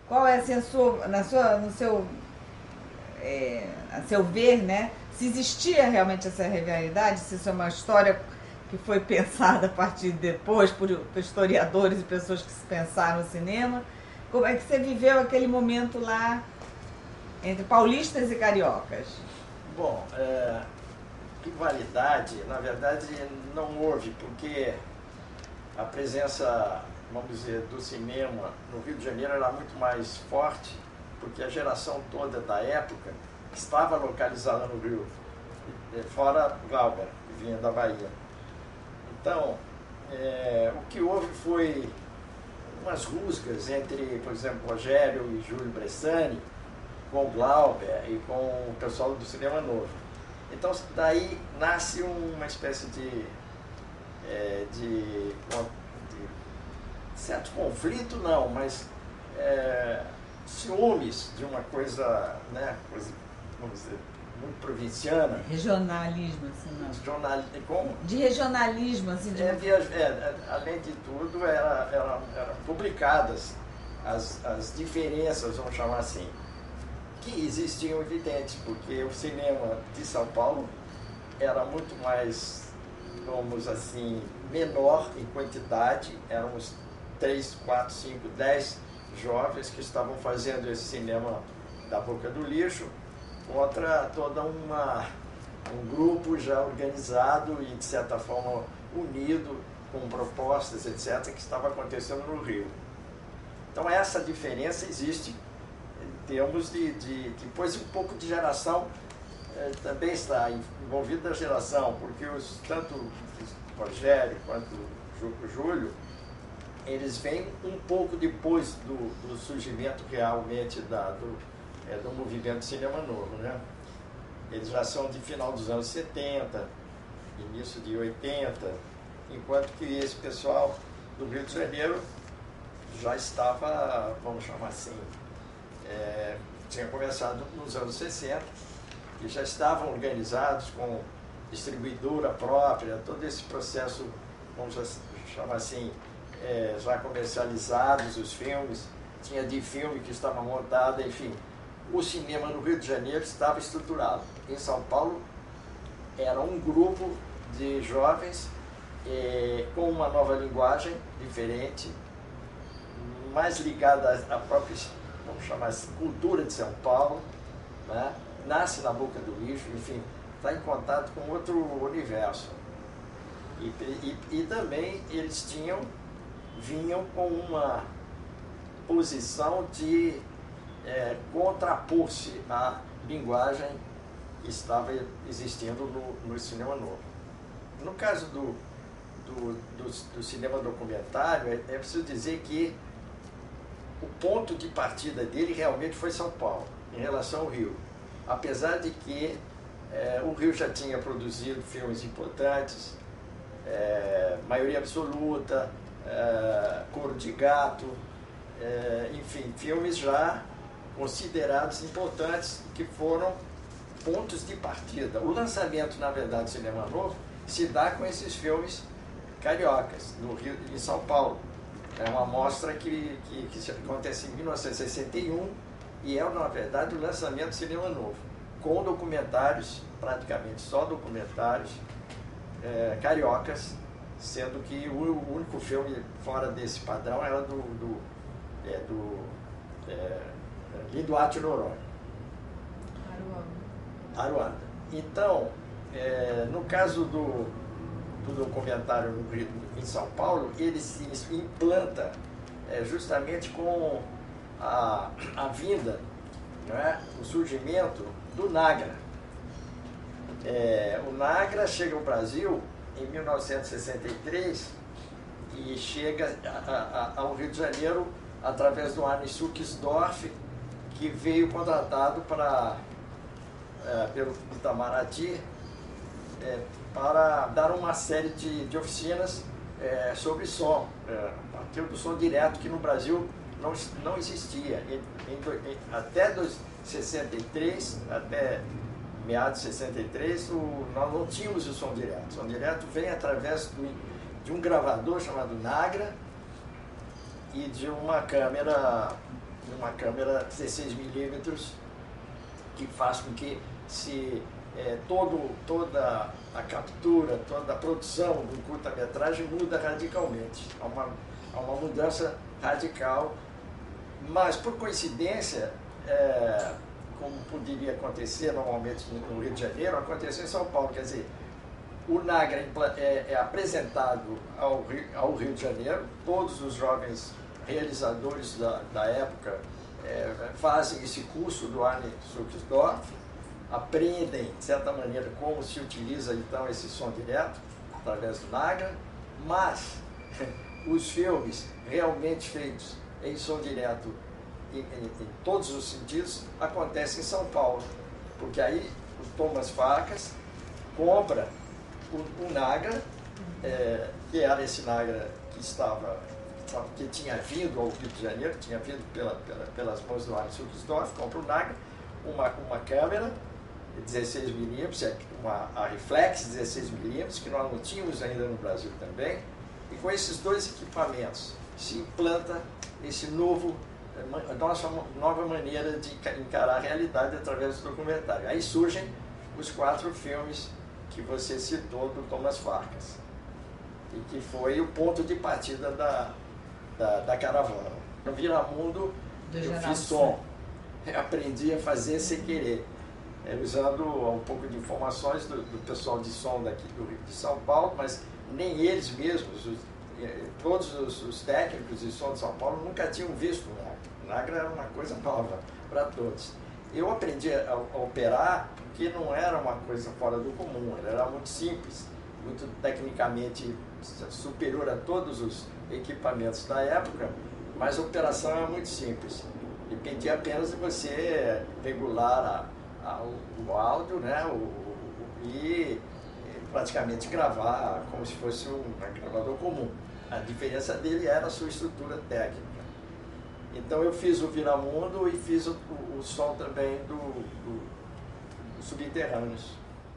qual é assim, no seu, a seu ver, né? Se existia realmente essa rivalidade, se isso é uma história que foi pensada a partir de depois por historiadores e pessoas que pensaram o cinema. Como é que você viveu aquele momento lá entre paulistas e cariocas? Bom, rivalidade, na verdade, não houve, porque a presença, vamos dizer, do cinema no Rio de Janeiro era muito mais forte, porque a geração toda da época estava localizada no Rio, fora Glauber, que vinha da Bahia. Então, o que houve foi umas rusgas entre, por exemplo, Rogério e Júlio Bressani, com o Glauber e com o pessoal do Cinema Novo. Então, daí nasce uma espécie de certo conflito, não, mas ciúmes de uma coisa, né, coisa, vamos dizer, muito provinciana. Regionalismo, assim, não. Como? De regionalismo, assim. Além de tudo, eram publicadas as diferenças, vamos chamar assim, que existiam evidentes, porque o cinema de São Paulo era muito mais, vamos assim, menor em quantidade, eram uns 3, 4, 5, 10 jovens que estavam fazendo esse cinema da boca do lixo, contra toda um grupo já organizado e, de certa forma, unido, com propostas, etc., que estava acontecendo no Rio. Então, essa diferença existe em termos depois um pouco de geração, também está envolvida a geração, porque tanto o Rogério quanto o Júlio, eles vêm um pouco depois do surgimento realmente do movimento Cinema Novo, né? Eles já são de final dos anos 70, início de 80, enquanto que esse pessoal do Rio de Janeiro já estava, vamos chamar assim, tinha começado nos anos 60 e já estavam organizados com distribuidora própria, todo esse processo, vamos chamar assim, já comercializados os filmes, tinha de filme que estava montado, enfim. O cinema no Rio de Janeiro estava estruturado. Em São Paulo, era um grupo de jovens com uma nova linguagem diferente, mais ligada à própria, vamos chamar assim, cultura de São Paulo, né? Nasce na boca do lixo, enfim, está em contato com outro universo. E também eles vinham com uma posição de contrapor-se à linguagem que estava existindo no cinema novo. No caso do cinema documentário, é preciso dizer que o ponto de partida dele realmente foi São Paulo, em relação ao Rio. Apesar de que o Rio já tinha produzido filmes importantes, Maioria Absoluta, Couro de Gato, enfim, filmes já considerados importantes, que foram pontos de partida. O lançamento, na verdade, do Cinema Novo se dá com esses filmes cariocas, no Rio e São Paulo. É uma mostra que acontece em 1961 e na verdade, o lançamento do Cinema Novo, com documentários, praticamente só documentários cariocas, sendo que o único filme fora desse padrão era do Lindo Átio Noronha. Aruanda. Então, no caso do documentário no Rio, em São Paulo, ele se implanta justamente com a vinda, não é? O surgimento do Nagra. O Nagra chega ao Brasil em 1963 e chega ao Rio de Janeiro através do Arne Suckersdorf, que veio contratado pelo Itamaraty para dar uma série de oficinas sobre som, a partir do som direto, que no Brasil não existia. Até 63, até meados de 63, nós não tínhamos o som direto. O som direto vem através de um gravador chamado Nagra e de uma câmera uma câmera 16mm que faz com que toda a captura, toda a produção do curta-metragem muda radicalmente. Há uma mudança radical, mas por coincidência, como poderia acontecer normalmente no Rio de Janeiro, aconteceu em São Paulo. Quer dizer, o Nagra é apresentado ao Rio de Janeiro, todos os jovens realizadores da época fazem esse curso do Arne Suchdorf, aprendem, de certa maneira, como se utiliza então esse som direto, através do Nagra, mas os filmes realmente feitos em som direto em todos os sentidos acontecem em São Paulo, porque aí o Thomas Farkas compra o Nagra, que era esse Nagra que tinha vindo ao Rio de Janeiro, tinha vindo pelas mãos do Arne Suchdorf, compra o Nagra, uma câmera 16mm, a reflex 16mm, que nós não tínhamos ainda no Brasil também, e com esses dois equipamentos se implanta nova maneira de encarar a realidade através do documentário. Aí surgem os 4 filmes que você citou do Thomas Farkas, e que foi o ponto de partida da caravana. No Viramundo eu fiz som, aprendi a fazer sem querer, usando um pouco de informações do pessoal de som daqui de São Paulo, mas nem eles mesmos, todos os técnicos de som de São Paulo nunca tinham visto o Nagra. O Nagra era uma coisa nova para todos. Eu aprendi a operar porque não era uma coisa fora do comum, ele era muito simples, muito tecnicamente superior a todos os equipamentos da época, mas a operação era muito simples. Dependia apenas de você regular o áudio, né, e praticamente gravar como se fosse um gravador comum. A diferença dele era a sua estrutura técnica. Então eu fiz o Viramundo e fiz o som também do Subterrâneos.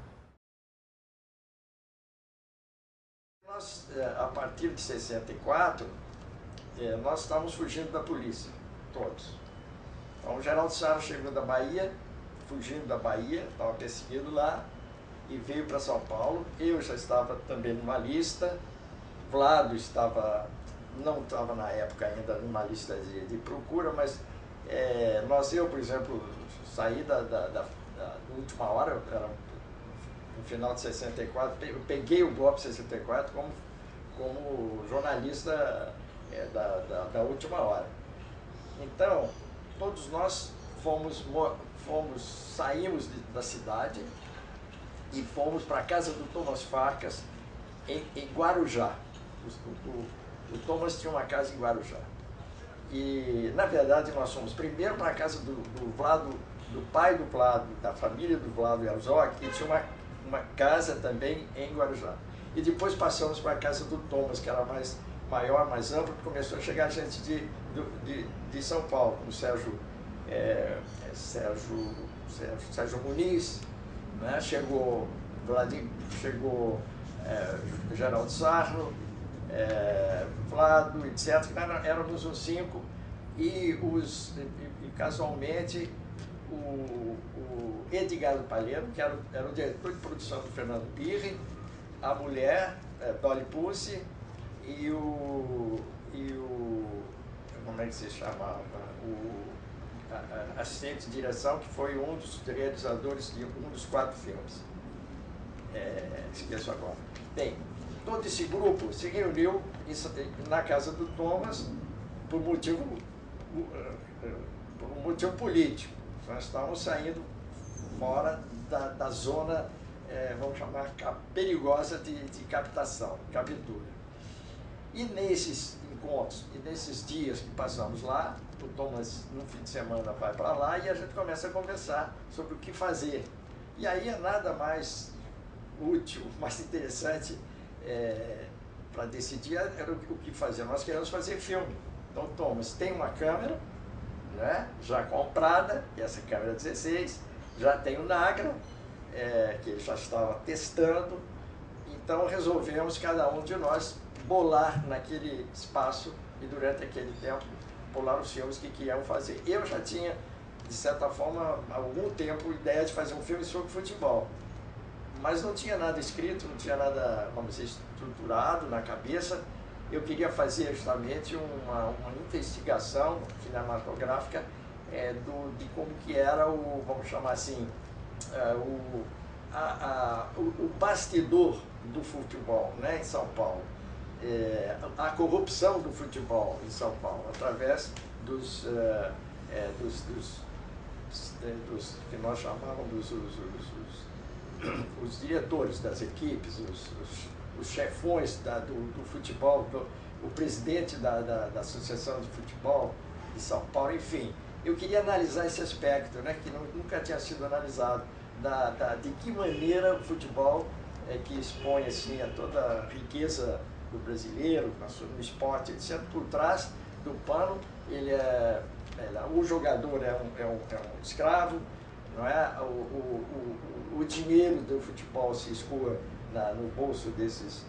Nós, a partir de 64, nós estávamos fugindo da polícia, todos. Então o Geraldo Sarro chegou da Bahia, fugindo da Bahia, estava perseguido lá, e veio para São Paulo. Eu já estava também numa lista, Vlado não estava na época ainda numa lista de procura, mas eu, por exemplo, saí da última hora, era no final de 64, eu peguei o golpe de 64 como jornalista da última hora. Então, todos nós saímos da cidade e fomos para a casa do Thomas Farkas em Guarujá. O Thomas tinha uma casa em Guarujá. E, na verdade, nós fomos primeiro para a casa do Vlado, do pai do Vlado, da família do Vlado Herzog, que tinha uma casa também em Guarujá. E depois passamos para a casa do Thomas, que era maior, mais ampla, porque começou a chegar gente de São Paulo, como Sérgio Muniz, né? Chegou Geraldo Sarro, Vlado, etc. Éramos os 5 e casualmente o Edgar do Palheiro, que era o diretor de produção do Fernando Pirri, a mulher, Dolly Pucci, e o como é que se chamava? O assistente de direção, que foi um dos realizadores de um dos 4 filmes. Esqueço agora. Bem, todo esse grupo se reuniu na casa do Thomas por um motivo político. Nós estávamos saindo fora da zona, vamos chamar, perigosa de captação, captura. E nesses encontros, e nesses dias que passamos lá, o Thomas, no fim de semana, vai para lá e a gente começa a conversar sobre o que fazer. E aí é nada mais útil, mais interessante para decidir era o que fazer. Nós queremos fazer filme. Então, Thomas tem uma câmera, né, já comprada, e essa câmera 16, já tem o Nagra, que ele já estava testando. Então resolvemos, cada um de nós, bolar naquele espaço e durante aquele tempo pular os filmes que queriam fazer. Eu já tinha, de certa forma, há algum tempo, ideia de fazer um filme sobre futebol. Mas não tinha nada escrito, não tinha nada, vamos dizer, estruturado na cabeça. Eu queria fazer justamente uma investigação cinematográfica de como que era vamos chamar assim, o bastidor do futebol, né, em São Paulo. A corrupção do futebol em São Paulo, através dos que nós chamávamos os diretores das equipes, os chefões do futebol, o presidente da Associação de Futebol de São Paulo, enfim. Eu queria analisar esse aspecto, né, que nunca tinha sido analisado, de que maneira o futebol que expõe assim, a toda a riqueza do brasileiro, no esporte, etc., por trás do pano, o jogador é um escravo, não é? O dinheiro do futebol se escoa no bolso desses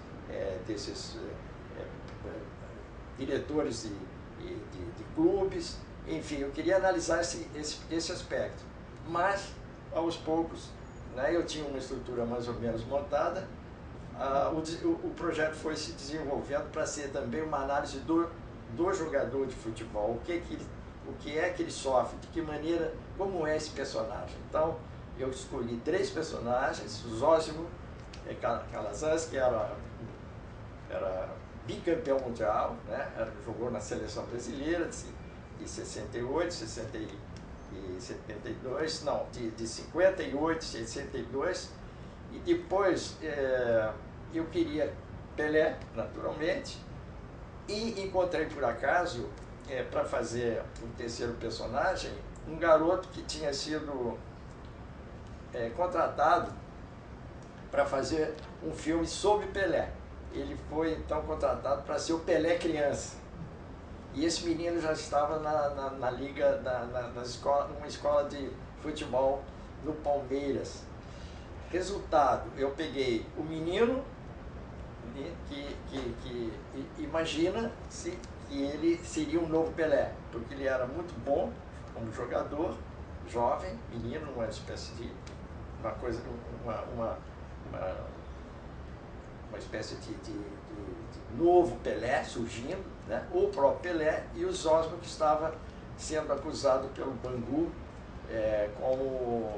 diretores de clubes. Enfim, eu queria analisar esse aspecto, mas aos poucos, né, eu tinha uma estrutura mais ou menos montada. O projeto foi se desenvolvendo para ser também uma análise do jogador de futebol, o que é que ele sofre, de que maneira, como é esse personagem. Então, eu escolhi 3 personagens: o Zósimo Calazans, que era bicampeão mundial, né? Jogou na seleção brasileira de 68, 60 e 72, não, de 58, 62, e depois eu queria Pelé, naturalmente, e encontrei por acaso, para fazer o terceiro personagem, um garoto que tinha sido contratado para fazer um filme sobre Pelé. Ele foi então contratado para ser o Pelé criança. E esse menino já estava na liga, numa escola de futebol no Palmeiras. Resultado, eu peguei o menino que imagina que ele seria um novo Pelé, porque ele era muito bom como jogador, jovem, menino, uma espécie de uma espécie de novo Pelé surgindo, né? O próprio Pelé, e o Zósimo, que estava sendo acusado pelo Bangu como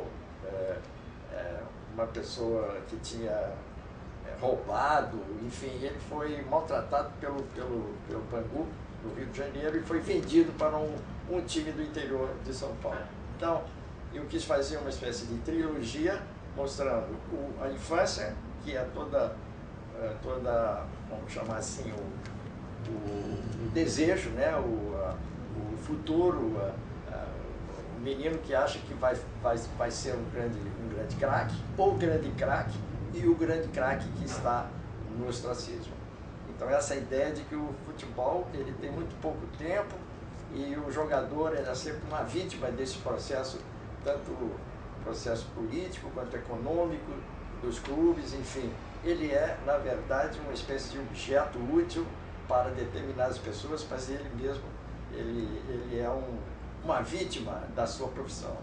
uma pessoa que tinha roubado, enfim, ele foi maltratado pelo Bangu, no Rio de Janeiro, e foi vendido para um time do interior de São Paulo. Então, eu quis fazer uma espécie de trilogia mostrando a infância, que é toda, vamos chamar assim, o desejo, né? O futuro, o menino que acha que vai ser um grande craque, ou grande craque, e o grande craque que está no ostracismo. Então essa ideia de que o futebol ele tem muito pouco tempo e o jogador é sempre uma vítima desse processo, tanto processo político quanto econômico dos clubes, enfim. Ele é, na verdade, uma espécie de objeto útil para determinadas pessoas, mas ele mesmo ele é uma vítima da sua profissão.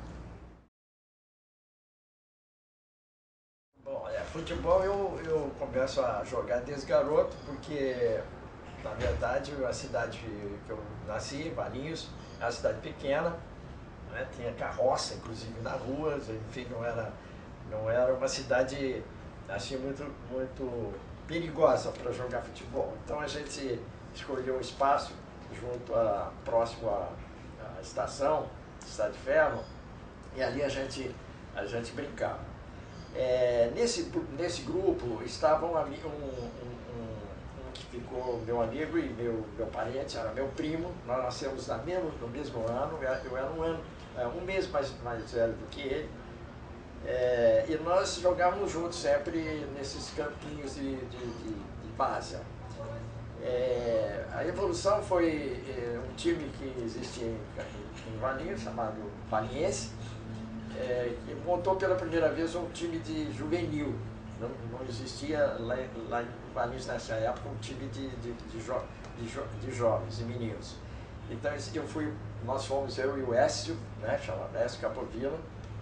Bom, futebol eu começo a jogar desde garoto, porque, na verdade, a cidade que eu nasci, Valinhos, é uma cidade pequena, né? Tinha carroça, inclusive, na rua, enfim, não era uma cidade assim, muito perigosa para jogar futebol. Então a gente escolheu um espaço próximo à estação, Estrada de Ferro, e ali a gente brincava. Nesse grupo estava um que ficou meu amigo e meu parente, era meu primo. Nós nascemos no mesmo ano, eu era um mês mais velho do que ele. E nós jogávamos juntos sempre nesses campinhos de base. A evolução foi um time que existia em Valinhos, chamado Valiense, que montou pela primeira vez um time de juvenil. Não existia lá em Valinhos nessa época um time de jovens e meninos. Então nós fomos, eu e o Écio, né, chamado Écio Capovilla,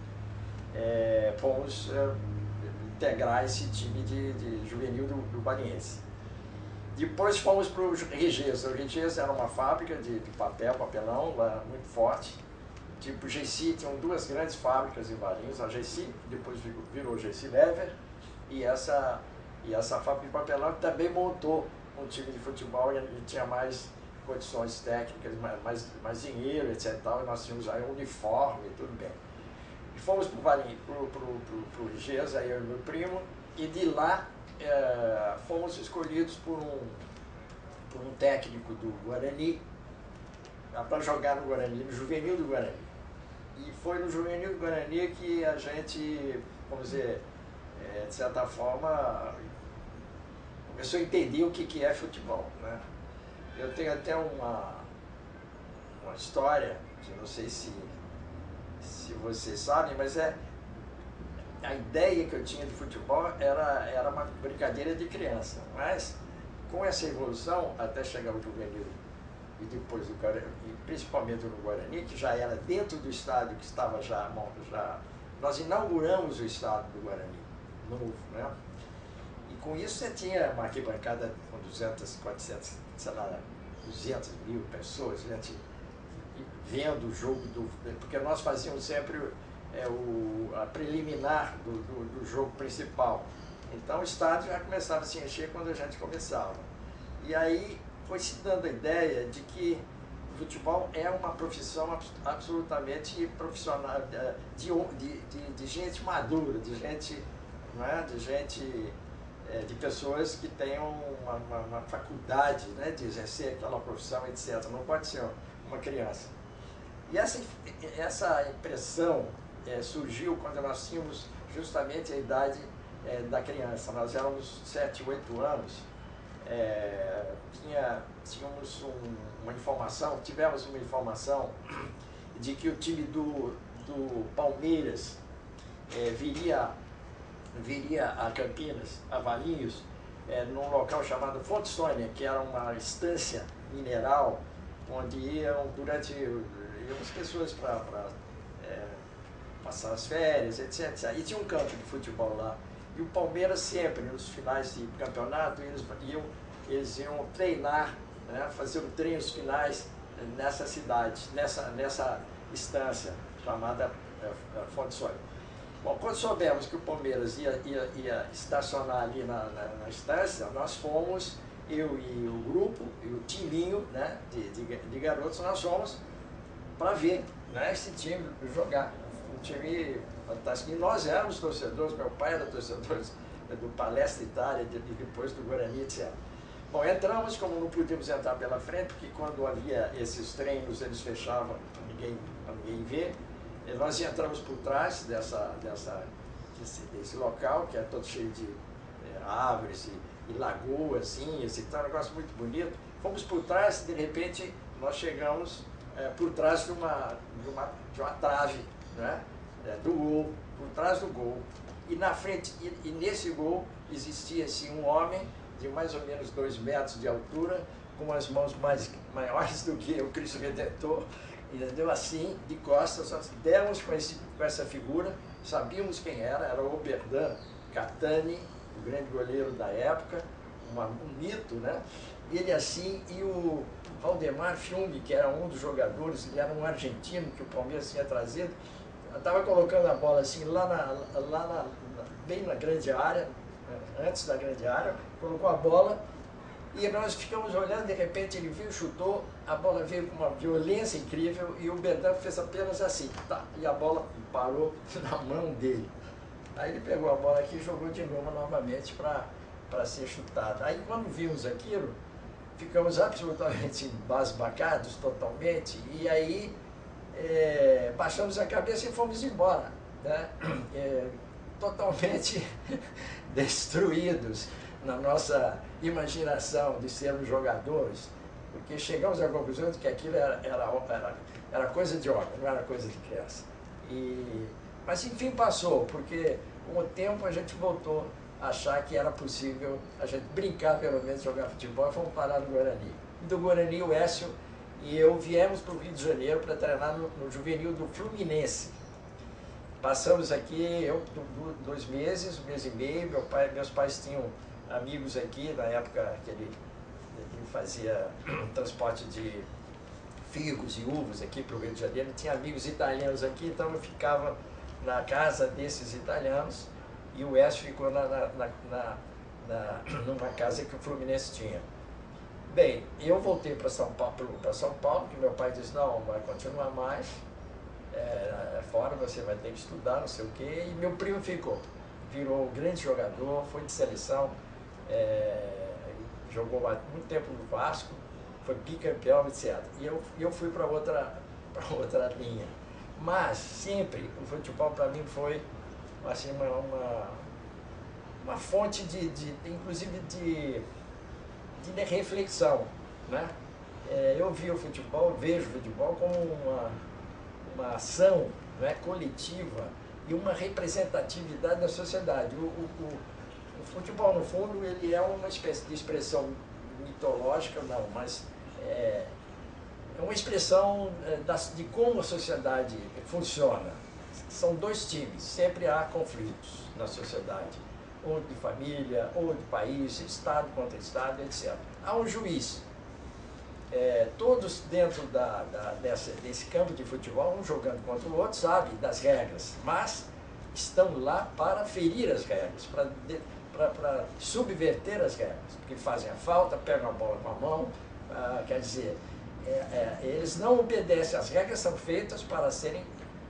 fomos integrar esse time de juvenil do Guaraniense. Depois fomos para o Regesa. O Regesa era uma fábrica de papelão, lá muito forte. Tipo, GC, tinham duas grandes fábricas em Valinhos, a GC, depois virou GC Lever, e essa fábrica de papelão também montou um time de futebol e tinha mais condições técnicas, mais dinheiro, etc. E nós tínhamos aí um uniforme, tudo bem. E fomos para o Regesa, eu e meu primo, e de lá fomos escolhidos por um técnico do Guarani, para jogar no Guarani, no juvenil do Guarani. E foi no juvenil do Guarani que a gente, vamos dizer, de certa forma, começou a entender o que é futebol, né? Eu tenho até uma história, que não sei se vocês sabem, mas a ideia que eu tinha de futebol era uma brincadeira de criança, mas com essa evolução, até chegar ao juvenil e depois e principalmente no Guarani, que já era dentro do estádio que estava nós inauguramos o estádio do Guarani, novo, né? E com isso você tinha uma arquibancada com 200, 400, sei lá, 200 mil pessoas, gente vendo o jogo, porque nós fazíamos sempre a preliminar do jogo principal. Então o estádio já começava a se encher quando a gente começava. E aí foi se dando a ideia de que o futebol é uma profissão absolutamente profissional, de gente madura, de gente, não é? De pessoas que tenham uma faculdade, né, de exercer aquela profissão, etc. Não pode ser uma criança. E essa impressão surgiu quando nós tínhamos justamente a idade da criança. Nós éramos 7, 8 anos. Tivemos uma informação de que o time do Palmeiras viria a Campinas, a Valinhos, num local chamado Fonte Sônia, que era uma estância mineral, onde iam as pessoas para passar as férias, etc. E tinha um campo de futebol lá. E o Palmeiras sempre, nos finais de campeonato, eles iam treinar, né, fazer os treinos finais nessa cidade, nessa estância chamada Fonte Sônia. Bom, quando soubemos que o Palmeiras ia estacionar ali na estância, nós fomos, eu e o grupo, e o timinho, né, de garotos, nós fomos para ver, né, esse time jogar. Um time fantástico. E nós éramos torcedores, meu pai era torcedor do Palestra Itália, e depois do Guarani, etc. Bom, entramos, como não podíamos entrar pela frente, porque quando havia esses treinos, eles fechavam para ninguém ver. E nós entramos por trás desse local, que é todo cheio de árvores e lagoas, assim, esse tal, um negócio muito bonito. Fomos por trás, de repente, nós chegamos por trás de uma trave, né, do gol, por trás do gol. E na frente, e nesse gol, existia assim, um homem de mais ou menos 2 metros de altura, com as mãos maiores do que o Cristo Redentor, entendeu? Assim, de costas, nós demos com essa figura, sabíamos quem era o Oberdan Catani, o grande goleiro da época, um mito, né? Ele assim, e o Valdemar Fiume, que era um dos jogadores, ele era um argentino que o Palmeiras tinha trazido, estava colocando a bola assim bem na grande área, antes da grande área, colocou a bola e nós ficamos olhando, de repente ele viu, chutou, a bola veio com uma violência incrível e o Berdan fez apenas assim, tá, e a bola parou na mão dele. Aí ele pegou a bola aqui e jogou de novo novamente para ser chutada. Aí quando vimos aquilo, ficamos absolutamente embasbacados totalmente e aí baixamos a cabeça e fomos embora, né? Totalmente destruídos na nossa imaginação de sermos jogadores, porque chegamos à conclusão de que aquilo era coisa de homem, não era coisa de criança. Mas enfim passou, porque com o tempo a gente voltou a achar que era possível a gente brincar, pelo menos jogar futebol, e fomos parar no Guarani. E do Guarani o Écio e eu viemos para o Rio de Janeiro para treinar no juvenil do Fluminense. Passamos aqui, eu 2 meses, 1 mês e meio, meus pais tinham amigos aqui, na época que ele fazia transporte de figos e uvas aqui para o Rio de Janeiro, tinha amigos italianos aqui, então eu ficava na casa desses italianos e o Écio ficou numa casa que o Fluminense tinha. Bem, eu voltei para São Paulo, que meu pai disse, não, vai continuar mais, fora você vai ter que estudar, não sei o quê, e meu primo ficou, virou um grande jogador, foi de seleção, jogou muito tempo no Vasco, foi bicampeão, etc. E eu fui para outra linha. Mas sempre o futebol para mim foi assim, uma fonte inclusive de reflexão, né? Eu vi o futebol, vejo o futebol como uma ação, né, coletiva e uma representatividade da sociedade. O futebol, no fundo, ele é uma espécie de expressão mitológica, não, mas é uma expressão de como a sociedade funciona. São 2 times, sempre há conflitos na sociedade, ou de família, ou de país, Estado contra Estado, etc. Há um juiz. Todos dentro desse campo de futebol, um jogando contra o outro, sabe das regras, mas estão lá para ferir as regras, para subverter as regras, porque fazem a falta, pegam a bola com a mão, quer dizer, eles não obedecem, as regras são feitas para serem,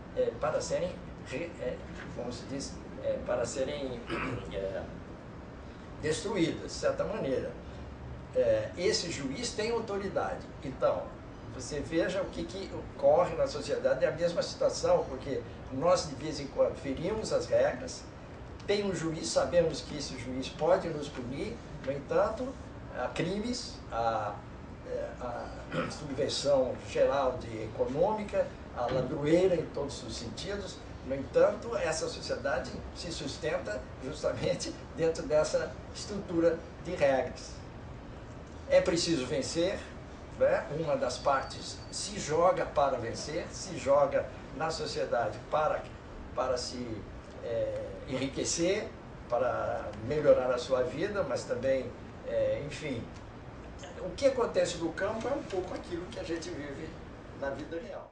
como se diz, para serem destruídas, de certa maneira. Esse juiz tem autoridade. Então, você veja o que ocorre na sociedade, é a mesma situação, porque nós de vez em quando ferimos as regras, tem um juiz, sabemos que esse juiz pode nos punir, no entanto, há crimes, a subversão geral econômica, a ladroeira em todos os sentidos. No entanto, essa sociedade se sustenta justamente dentro dessa estrutura de regras. É preciso vencer, né? Uma das partes se joga para vencer, se joga na sociedade para se enriquecer, para melhorar a sua vida, mas também, enfim, o que acontece no campo é um pouco aquilo que a gente vive na vida real.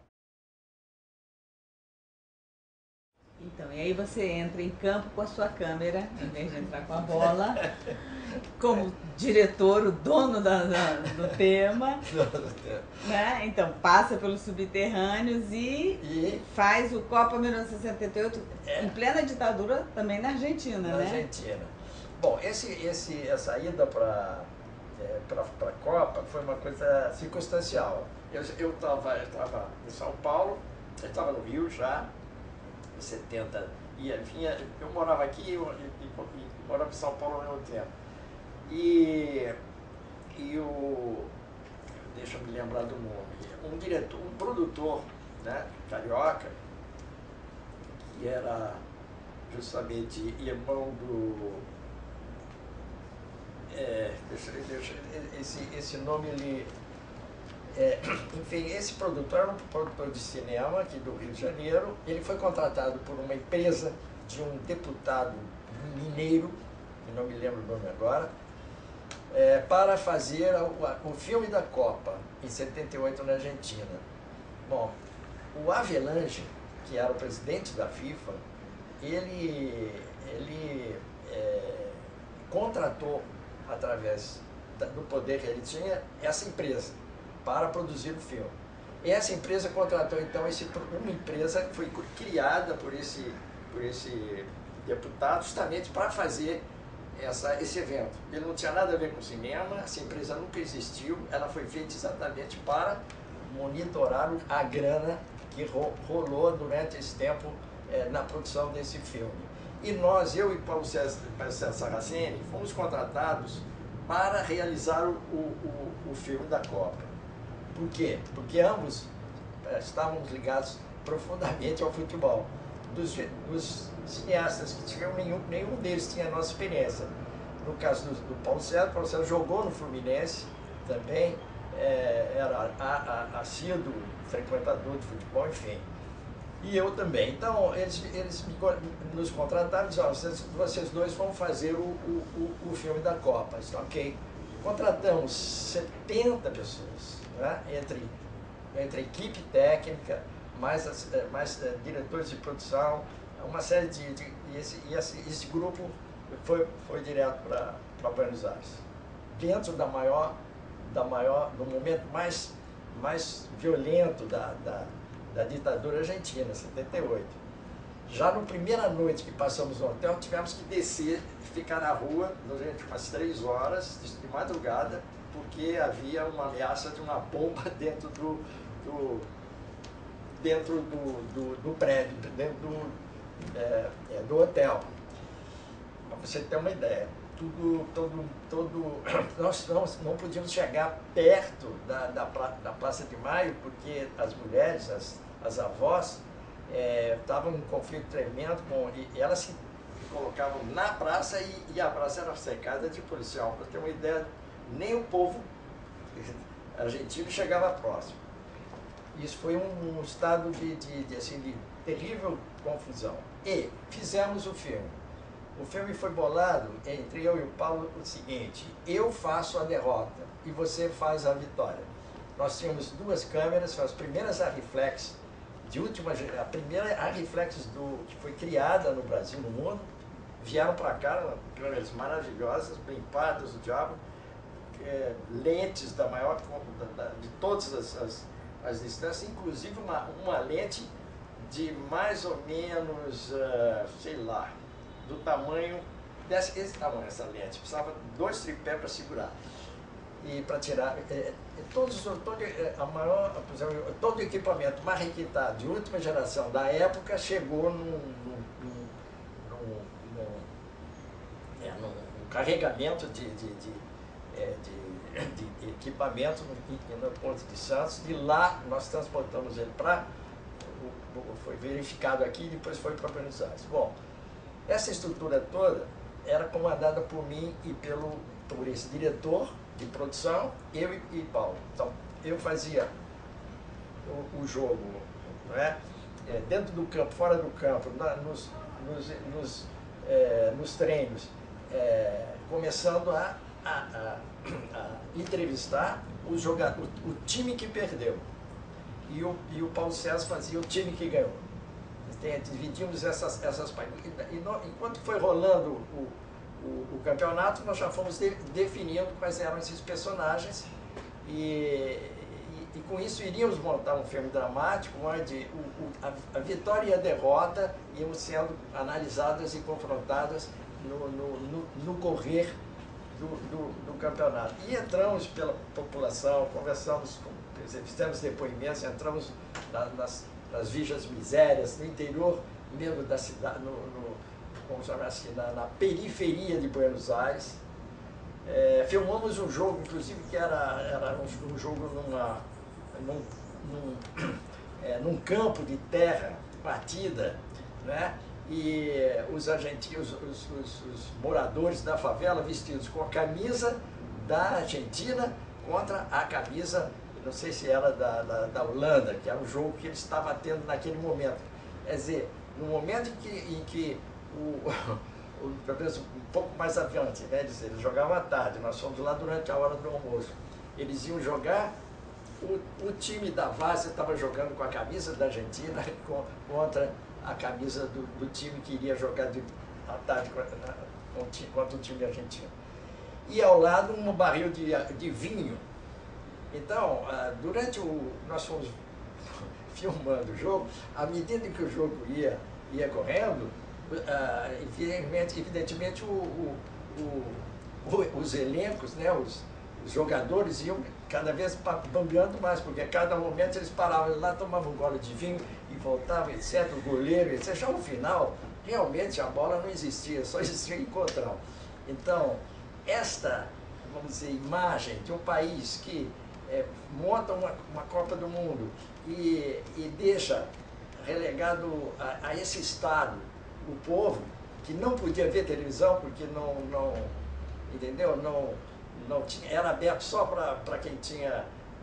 Então, e aí você entra em campo com a sua câmera, em vez de entrar com a bola, como diretor, o dono do tema, né? Então, passa pelos subterrâneos e faz o Copa 1968, em plena ditadura, também na Argentina, né? Na Argentina. Bom, essa ida para a Copa foi uma coisa circunstancial. Eu estava em São Paulo, eu estava no Rio já, em 70, eu morava aqui e morava em São Paulo ao mesmo tempo. Deixa eu me lembrar do nome, um produtor, né, carioca, que era justamente irmão do... esse nome, enfim, esse produtor era um produtor de cinema aqui do Rio de Janeiro. Ele foi contratado por uma empresa de um deputado mineiro, que não me lembro o nome agora, para fazer o filme da Copa, em 78, na Argentina. Bom, o Avelange, que era o presidente da FIFA, ele contratou, através do poder que ele tinha, essa empresa para produzir o filme. E essa empresa contratou, então, uma empresa que foi criada por esse deputado justamente para fazer esse evento. Ele não tinha nada a ver com cinema, essa empresa nunca existiu, ela foi feita exatamente para monitorar a grana que rolou durante esse tempo na produção desse filme. E eu e Paulo César Sarraceni fomos contratados para realizar o filme da Copa. Por quê? Porque ambos estávamos ligados profundamente ao futebol. Dos cineastas que tinham, nenhum deles tinha a nossa experiência. No caso do Paulo César jogou no Fluminense também, era assíduo frequentador de futebol, enfim. E eu também. Então, eles nos contrataram e disseram, vocês dois vão fazer o filme da Copa. Então, ok. Contratamos 70 pessoas, né? entre equipe técnica, mais diretores de produção, uma série e esse grupo foi direto para Buenos Aires. Dentro do momento mais violento da ditadura argentina, 78. Já na primeira noite que passamos no hotel, tivemos que descer, ficar na rua durante umas 3 horas de madrugada, porque havia uma ameaça de uma bomba dentro do prédio, dentro do hotel. Para você ter uma ideia, nós não podíamos chegar perto da Praça de Maio, porque as mulheres, as avós, estavam em um conflito tremendo, e elas se colocavam na praça e a praça era cercada de policial. Para ter uma ideia, nem o povo argentino chegava próximo. Isso foi um estado de terrível confusão. E fizemos o filme. O filme foi bolado entre eu e o Paulo o seguinte: eu faço a derrota e você faz a vitória. Nós tínhamos 2 câmeras, as primeiras Arriflex de última geração, a primeira Arriflex que foi criada no Brasil, no mundo, vieram para cá, câmeras maravilhosas, blimpadas do diabo, lentes da maior, de todas as distâncias, inclusive uma lente de mais ou menos, sei lá, do tamanho, esse tamanho, essa lente, precisava 2 tripés para segurar. E para tirar, todo o equipamento mais requintado de última geração da época chegou num carregamento de equipamento no Porto de Santos, e lá nós transportamos ele foi verificado aqui e depois foi para Buenos Aires. Bom, essa estrutura toda era comandada por mim e por esse diretor de produção, eu e Paulo. Então, eu fazia o jogo, né? Dentro do campo, fora do campo, nos treinos, começando a entrevistar o time que perdeu. E o Paulo César fazia o time que ganhou. Dividimos essas partes. Enquanto foi rolando o campeonato, nós já fomos definindo quais eram esses personagens, e com isso iríamos montar um filme dramático onde a vitória e a derrota iam sendo analisadas e confrontadas no correr do campeonato. E entramos pela população, conversamos, fizemos depoimentos, entramos nas Vilas Misérias, no interior mesmo da cidade, vamos chamar assim, na periferia de Buenos Aires. Filmamos um jogo, inclusive, que era um jogo num campo de terra batida, né? E os argentinos, os moradores da favela, vestidos com a camisa da Argentina contra a camisa, não sei se era da Holanda, que era o jogo que ele estava tendo naquele momento. Quer dizer, no momento em que pelo menos um pouco mais adiante, né, eles jogavam à tarde, nós fomos lá durante a hora do almoço. Eles iam jogar, o time da Várzea estava jogando com a camisa da Argentina contra a camisa do time que iria jogar à tarde contra o time argentino. E ao lado um barril de vinho. Então, nós fomos filmando o jogo, à medida que o jogo ia correndo, evidentemente os elencos, né, os jogadores iam cada vez bambeando mais, porque a cada momento eles paravam lá, tomavam um gole de vinho e voltavam, etc. O goleiro, etc. Já no final, realmente a bola não existia, só existia encontrão. Então, esta, vamos dizer, imagem de um país que monta uma Copa do Mundo e deixa relegado a esse estado o povo, que não podia ver televisão porque entendeu? Não tinha, era aberto só para quem tinha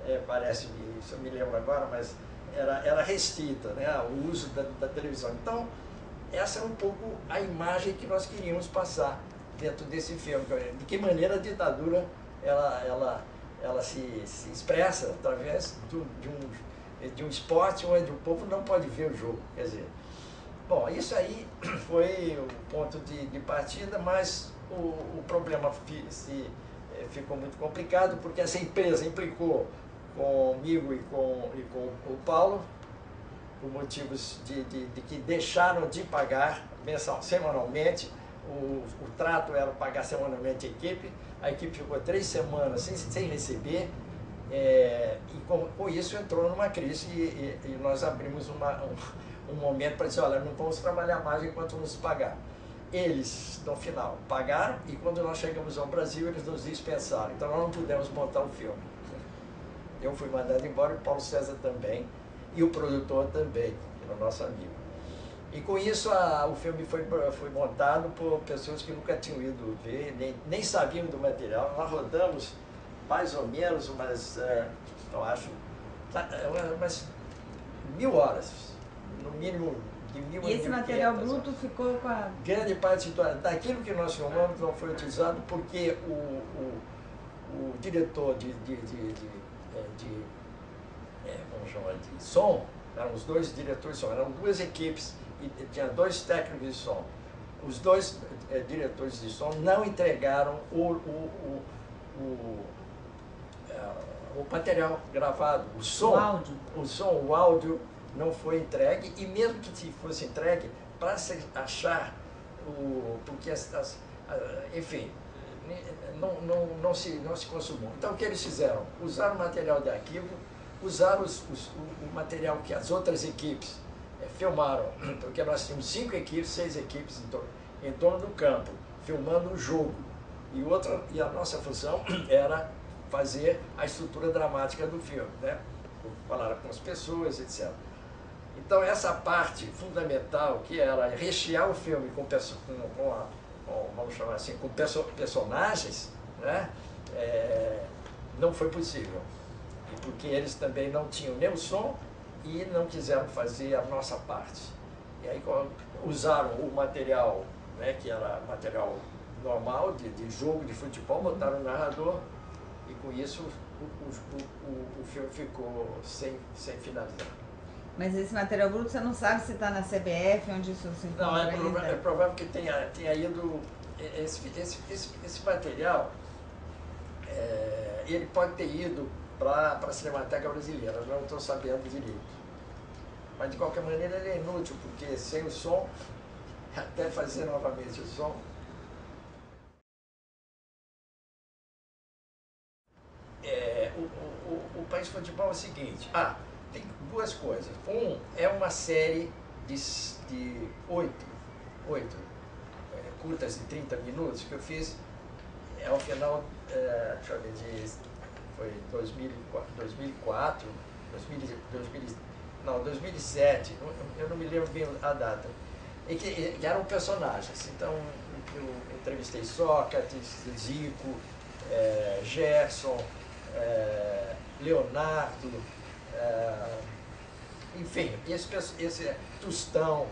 parece-me, isso eu me lembro agora, mas era restrita, né, o uso da televisão. Então, essa é um pouco a imagem que nós queríamos passar dentro desse filme. De que maneira a ditadura ela se expressa através de um esporte onde o povo não pode ver o jogo. Quer dizer, bom, isso aí foi o ponto de partida, mas o problema ficou muito complicado, porque essa empresa implicou comigo e com o Paulo, por motivos de que deixaram de pagar semanalmente. O trato era pagar semanalmente a equipe ficou 3 semanas sem receber, e com isso entrou numa crise e nós abrimos um momento para dizer, olha, não vamos trabalhar mais enquanto nos pagar. Eles, no final, pagaram, e quando nós chegamos ao Brasil, eles nos dispensaram, então nós não pudemos montar o filme. Eu fui mandado embora, o Paulo César também, e o produtor também, que era o nosso amigo. E com isso o filme foi montado por pessoas que nunca tinham ido ver, nem sabiam do material. Nós rodamos mais ou menos eu acho, umas 1000 horas, no mínimo de 1000 a 1500. E esse material bruto ficou com a... Grande parte daquilo que nós filmamos não foi utilizado porque o diretor vamos chamar de som, eram os 2 diretores de som, eram 2 equipes e tinha 2 técnicos de som. Os 2 diretores de som não entregaram o material gravado, o som, o áudio não foi entregue, e mesmo que se fosse entregue, para se achar porque enfim, não se consumou. Então o que eles fizeram? Usaram o material de arquivo, usaram o material que as outras equipes filmaram, porque nós tínhamos 5 equipes, 6 equipes em torno do campo, filmando o jogo. E a nossa função era fazer a estrutura dramática do filme, né? Falar com as pessoas, etc. Então essa parte fundamental, que era rechear o filme vamos chamar assim, com personagens, né? Não foi possível. Porque eles também não tinham nem o som e não quiseram fazer a nossa parte. E aí usaram o material, né, que era material normal, de jogo de futebol, botaram o narrador, e com isso o filme ficou sem finalizar. Mas esse material bruto, você não sabe se está na CBF, onde isso se encontra? Não, é provável que tenha ido... Esse material, ele pode ter ido para a Cinemateca Brasileira, não estou sabendo direito. Mas de qualquer maneira ele é inútil, porque sem o som, até fazer novamente o som... O País de Futebol é o seguinte, tem 2 coisas. É uma série de 8 curtas de 30 minutos que eu fiz ao final, deixa eu ver, foi 2004, 2007, eu não me lembro bem a data, e que eram personagens. Então eu entrevistei Sócrates, Zico, Gerson, Leonardo, enfim, esse Tostão,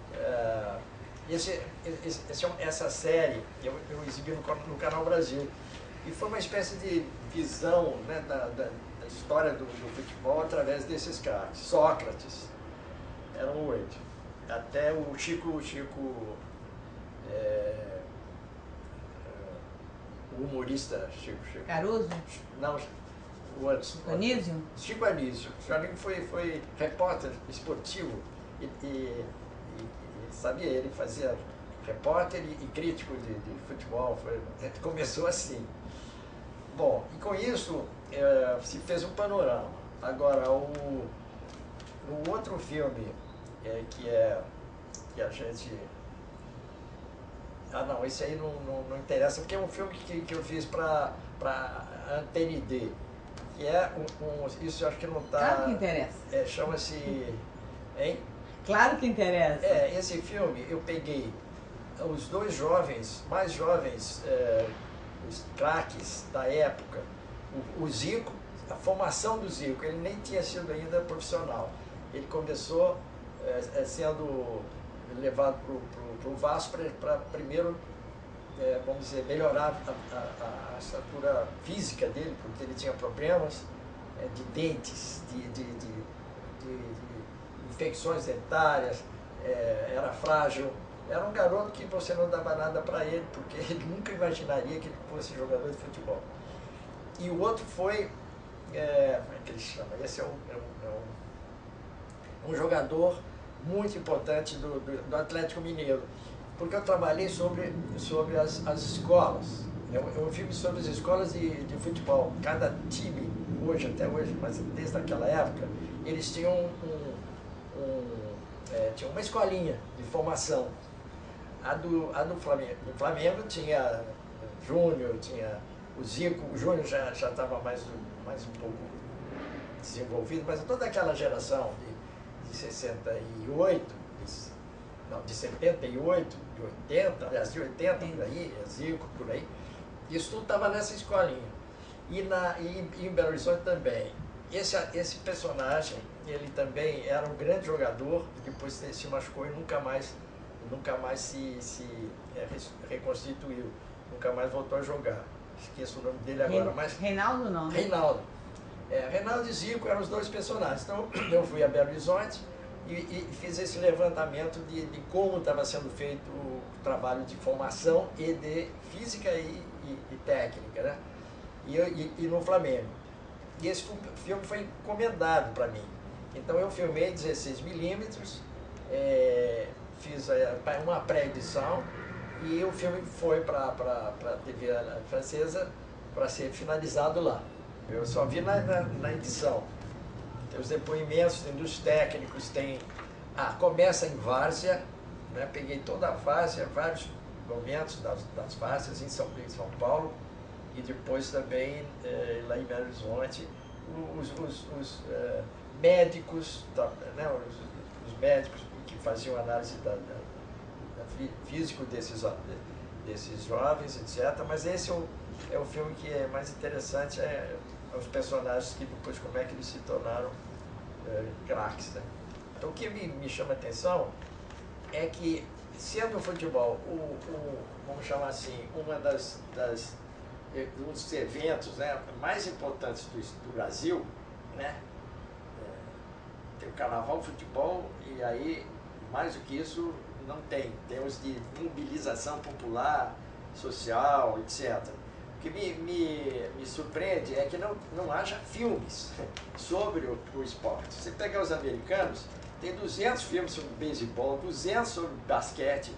essa série eu exibi no Canal Brasil, e foi uma espécie de visão, né, da história do futebol através desses caras. Sócrates, eram 8, até o Chico, o humorista Chico. Caruso? Não, o outro. Anísio? Chico Anísio. O Chico foi repórter esportivo e sabia, ele fazia repórter e crítico de futebol. Começou assim. Bom, e com isso se fez um panorama. Agora, o outro filme que a gente... não, esse aí não interessa, porque é um filme que eu fiz para a ANTN-D, que é isso eu acho que não está... Claro que interessa. Chama-se... Hein? Claro que interessa. Esse filme eu peguei os 2 mais jovens, os craques da época, o Zico, a formação do Zico. Ele nem tinha sido ainda profissional. Ele começou sendo levado para o Vasco para primeiro, vamos dizer, melhorar a estatura física dele, porque ele tinha problemas de dentes, de infecções dentárias, era frágil. Era um garoto que você não dava nada para ele, porque ele nunca imaginaria que ele fosse jogador de futebol. E o outro foi, como é que ele chama? Esse é um jogador muito importante do Atlético Mineiro, porque eu trabalhei sobre as escolas. É um filme sobre as escolas de futebol. Cada time, até hoje, mas desde aquela época, eles tinham tinha uma escolinha de formação. A do Flamengo tinha Júnior, tinha o Zico. O Júnior já estava mais um pouco desenvolvido, mas toda aquela geração de 68, de 78, de 80, aliás, de 80 por aí, Zico por aí, isso tudo estava nessa escolinha. E em Belo Horizonte também. Esse personagem, ele também era um grande jogador, depois se machucou e nunca mais se reconstituiu, nunca mais voltou a jogar. Esqueço o nome dele agora, mas... Reinaldo não, né? Reinaldo. Reinaldo e Zico eram os dois personagens. Então eu fui a Belo Horizonte e fiz esse levantamento de como estava sendo feito o trabalho de formação e de física e técnica, né? E no Flamengo. E esse filme foi encomendado para mim. Então eu filmei 16mm, fiz uma pré-edição e o filme foi para a TV francesa para ser finalizado lá. Eu só vi na edição. Tem os depoimentos, tem dos técnicos, começa em várzea, né? Peguei toda a várzea, vários momentos das várzeas em São Paulo, e depois também lá em Belo Horizonte, os médicos, né? os médicos que faziam análise físico desses jovens, etc. Mas esse é o filme que é mais interessante, os personagens que depois, como é que eles se tornaram craques, né? Então o que me chama a atenção é que, sendo o futebol, vamos chamar assim, um dos eventos, né, mais importantes do Brasil, né? Tem o carnaval, o futebol, e aí, mais do que isso, não tem. Temos de mobilização popular, social, etc. O que me surpreende é que não haja filmes sobre o esporte. Se você pegar os americanos, tem 200 filmes sobre beisebol, 200 sobre basquete,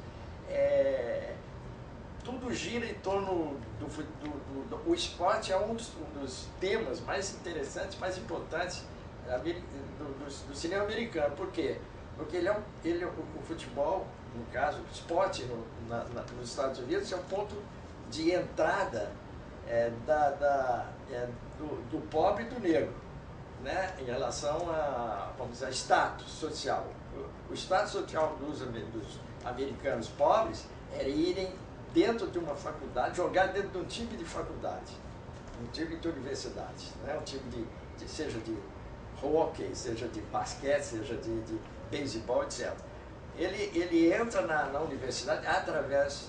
tudo gira em torno o esporte é um dos temas mais interessantes, mais importantes do cinema americano. Por quê? Porque o futebol, no caso, o esporte nos Estados Unidos é um ponto de entrada do pobre e do negro, né? Em relação vamos dizer, status social. O status social dos americanos pobres era irem dentro de uma faculdade, jogar dentro de um time de faculdade, um time de universidade, né? Um time seja de hóquei, seja de basquete, seja de beisebol, etc. Ele entra na universidade através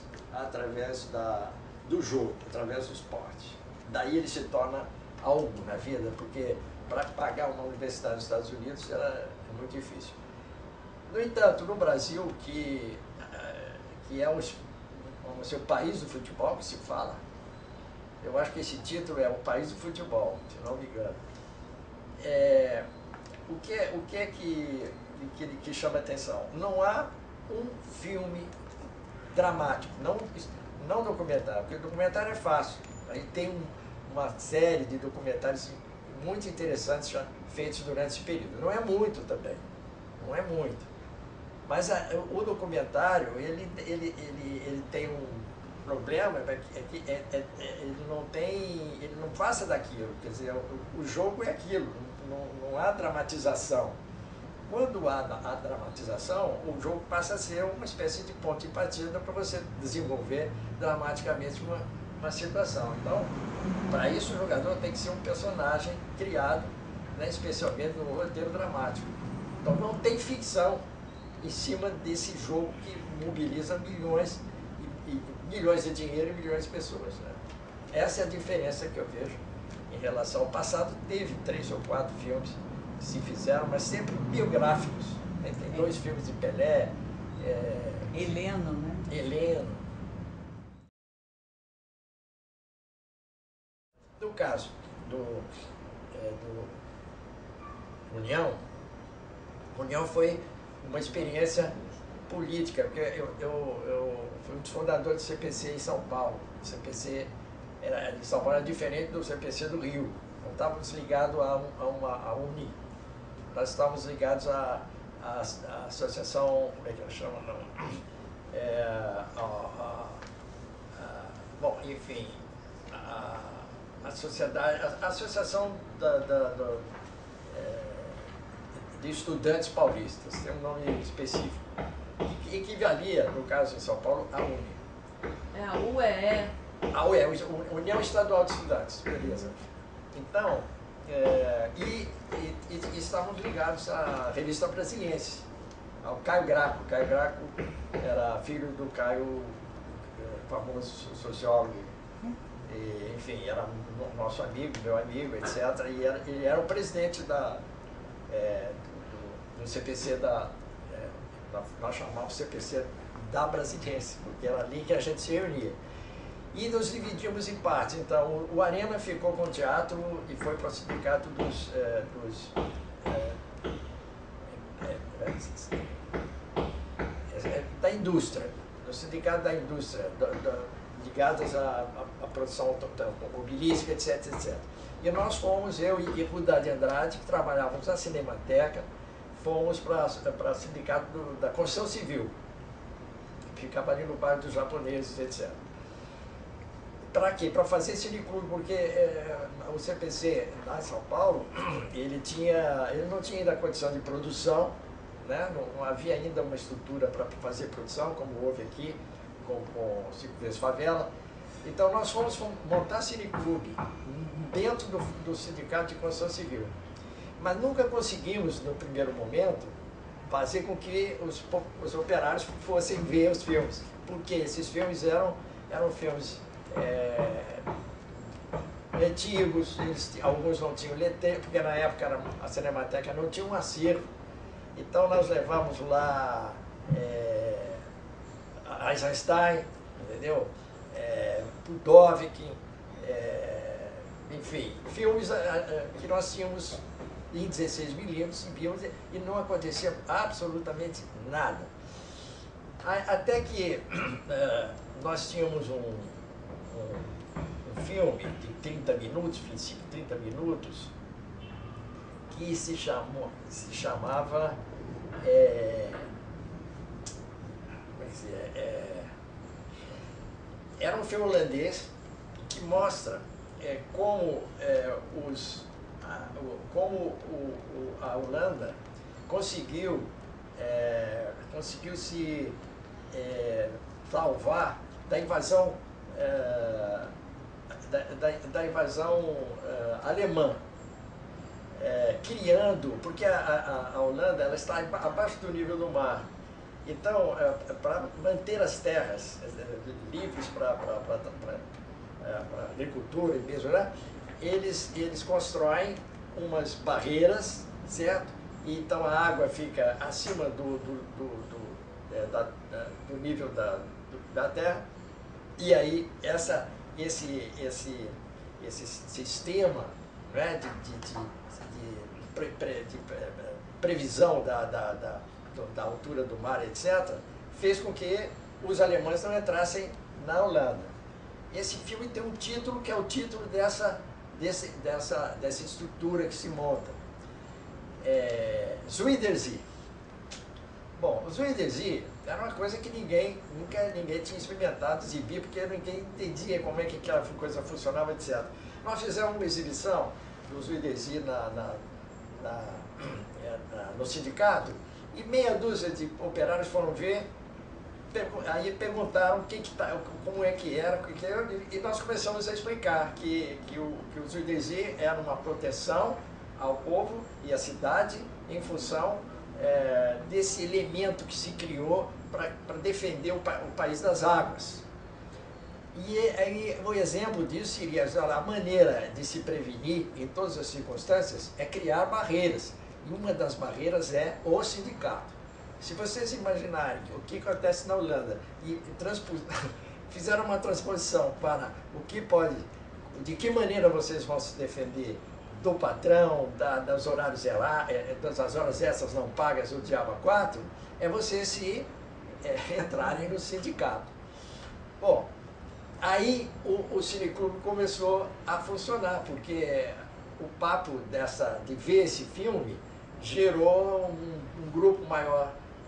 do jogo, através do esporte. Daí ele se torna algo na vida, porque para pagar uma universidade nos Estados Unidos é muito difícil. No entanto, no Brasil, que é o país do futebol que se fala, eu acho que esse título é o país do futebol, se não me engano. O que é que chama a atenção? Não há um filme dramático, não documentário, porque o documentário é fácil. Aí tem uma série de documentários muito interessantes já feitos durante esse período. Não é muito também, não é muito. Mas o documentário, ele tem um problema, que ele não passa daquilo. Quer dizer, o jogo é aquilo, não há dramatização. Quando há a dramatização, o jogo passa a ser uma espécie de ponto de partida para você desenvolver dramaticamente uma situação. Então, para isso o jogador tem que ser um personagem criado, né, especialmente no roteiro dramático. Então não tem ficção em cima desse jogo que mobiliza milhões milhões de dinheiro e milhões de pessoas, né? Essa é a diferença que eu vejo em relação ao passado. Teve 3 ou 4 filmes que se fizeram, mas sempre biográficos, né? Tem 2 filmes de Pelé, Heleno, né? Heleno. No caso do União foi uma experiência política, porque eu fui um dos fundadores do CPC em São Paulo. O CPC de São Paulo era diferente do CPC do Rio. Não estávamos ligados a Uni. Nós estávamos ligados à associação, como é que ela chama? Bom, enfim, a sociedade, a associação de estudantes paulistas, tem um nome específico, que equivalia, no caso em São Paulo, à Uni. É a UEE. A UEE, União Estadual de Estudantes, beleza. Então, e estávamos ligados à revista Brasiliense, ao Caio Graco. O Caio Graco era filho do Caio, famoso sociólogo, e, enfim, era nosso amigo, meu amigo, etc. E ele era o presidente do CPC nós chamávamos CPC da Brasiliense, porque era ali que a gente se reunia. E nos dividimos em partes. Então, o Arena ficou com o teatro e foi para o sindicato da indústria, do sindicato da indústria, ligados à produção automobilística, etc, etc. E nós fomos, eu e Rudá de Andrade, que trabalhávamos na Cinemateca, fomos para o sindicato da construção civil, que ficava ali no bairro dos japoneses, etc. Para quê? Para fazer cineclube, porque o CPC lá em São Paulo, ele não tinha ainda a condição de produção, né? Não havia ainda uma estrutura para fazer produção, como houve aqui, com o Cinco Vezes Favela. Então nós fomos montar cineclube dentro do Sindicato de Construção Civil. Mas nunca conseguimos, no primeiro momento, fazer com que os operários fossem ver os filmes. Porque esses filmes eram filmes antigos, alguns não tinham letreiro, porque na época a Cinemateca não tinha um acervo. Então nós levamos lá Eisenstein, entendeu? Budovik, enfim, filmes que nós tínhamos em 16mm e não acontecia absolutamente nada. Até que nós tínhamos um filme de 30 minutos, 25, 30 minutos, que se chamava era um filme holandês que mostra como a Holanda conseguiu se salvar da invasão alemã, criando, porque a Holanda ela está abaixo do nível do mar. Então, para manter as terras livres para agricultura e mesmo, né? Eles constroem umas barreiras, certo? E então a água fica acima do nível da terra, e aí esse sistema, né, de previsão da altura do mar, etc., fez com que os alemães não entrassem na Holanda. Esse filme tem um título que é o título dessa estrutura que se monta. Zuiderzee. Bom, o Zuiderzee era uma coisa que ninguém tinha experimentado exibir, porque ninguém entendia como é que aquela coisa funcionava, etc. Nós fizemos uma exibição do Zuiderzee no sindicato, e meia dúzia de operários foram ver, aí perguntaram como é que era, e nós começamos a explicar que o Zuiderzin era uma proteção ao povo e à cidade em função desse elemento que se criou para defender o país das águas. E aí, o exemplo disso seria a maneira de se prevenir em todas as circunstâncias é criar barreiras. E uma das barreiras é o sindicato. Se vocês imaginarem o que acontece na Holanda e fizeram uma transposição para de que maneira vocês vão se defender do patrão, das horas extras não pagas, o diabo 4, é vocês entrarem no sindicato. Bom, aí o Cineclube começou a funcionar, porque o papo de ver esse filme gerou um grupo maior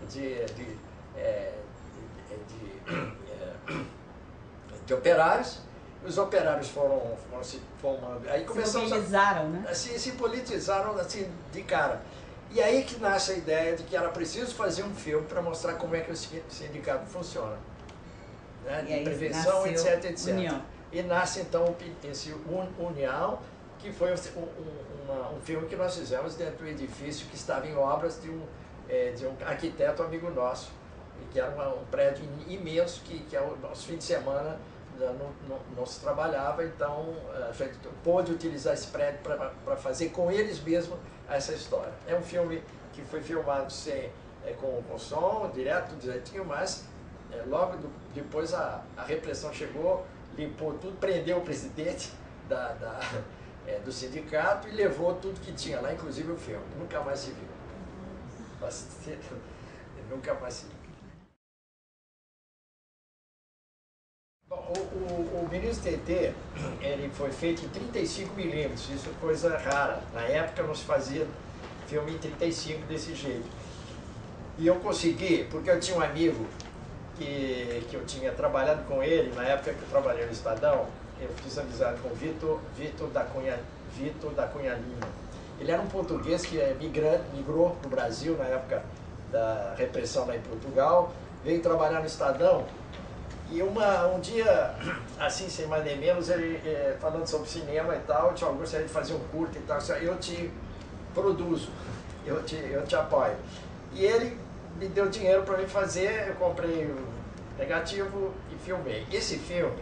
de operários. Os operários foram se formando. Aí se politizaram, né? Se politizaram assim, de cara. E aí que nasce a ideia de que era preciso fazer um filme para mostrar como é que o sindicato funciona. Né? De prevenção, etc, etc. União. E nasce então esse União, que foi um filme que nós fizemos dentro do edifício que estava em obras de um arquiteto amigo nosso, que era um prédio imenso que aos fins de semana não se trabalhava, então a gente pôde utilizar esse prédio para fazer com eles mesmos essa história. É um filme que foi filmado com som, direto, direitinho, mas logo depois a repressão chegou, limpou tudo, prendeu o presidente do sindicato e levou tudo que tinha lá, inclusive o filme. Nunca mais se viu. Nunca mais se viu. Bom, o Menino TT, ele foi feito em 35mm, isso é coisa rara. Na época não se fazia filme em 35 desse jeito. E eu consegui, porque eu tinha um amigo que eu tinha trabalhado com ele, na época que eu trabalhei no Estadão, eu fiz amizade com o Vitor da Cunha Lima. Ele era um português que migrou para o Brasil na época da repressão lá em Portugal, veio trabalhar no Estadão. E um dia, assim, sem mais nem menos, ele falando sobre cinema e tal, eu gostaria de fazer um curto e tal, eu te produzo, eu te apoio. E ele me deu dinheiro para mim fazer, eu comprei o negativo e filmei. Esse filme,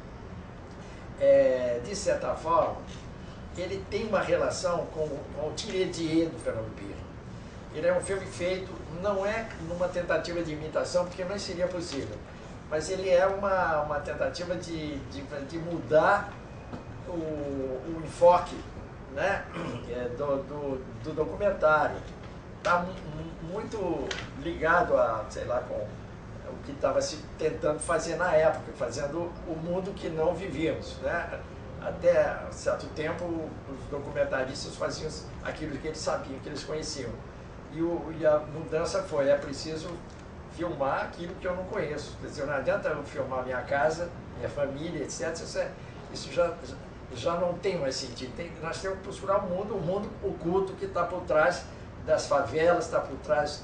de certa forma, ele tem uma relação com o Tiredier do Fernando Pires. Ele é um filme feito, não é numa tentativa de imitação, porque não seria possível, mas ele é uma tentativa de mudar o enfoque, né, do documentário. Está muito ligado a, sei lá, com o que estava se tentando fazer na época, fazendo o mundo que não vivíamos, né? Até certo tempo, os documentaristas faziam aquilo que eles sabiam, que eles conheciam. E a mudança foi, é preciso filmar aquilo que eu não conheço. Quer dizer, não adianta eu filmar minha casa, minha família, etc. Isso já não tem mais sentido. Nós temos que procurar o mundo oculto que está por trás das favelas, está por trás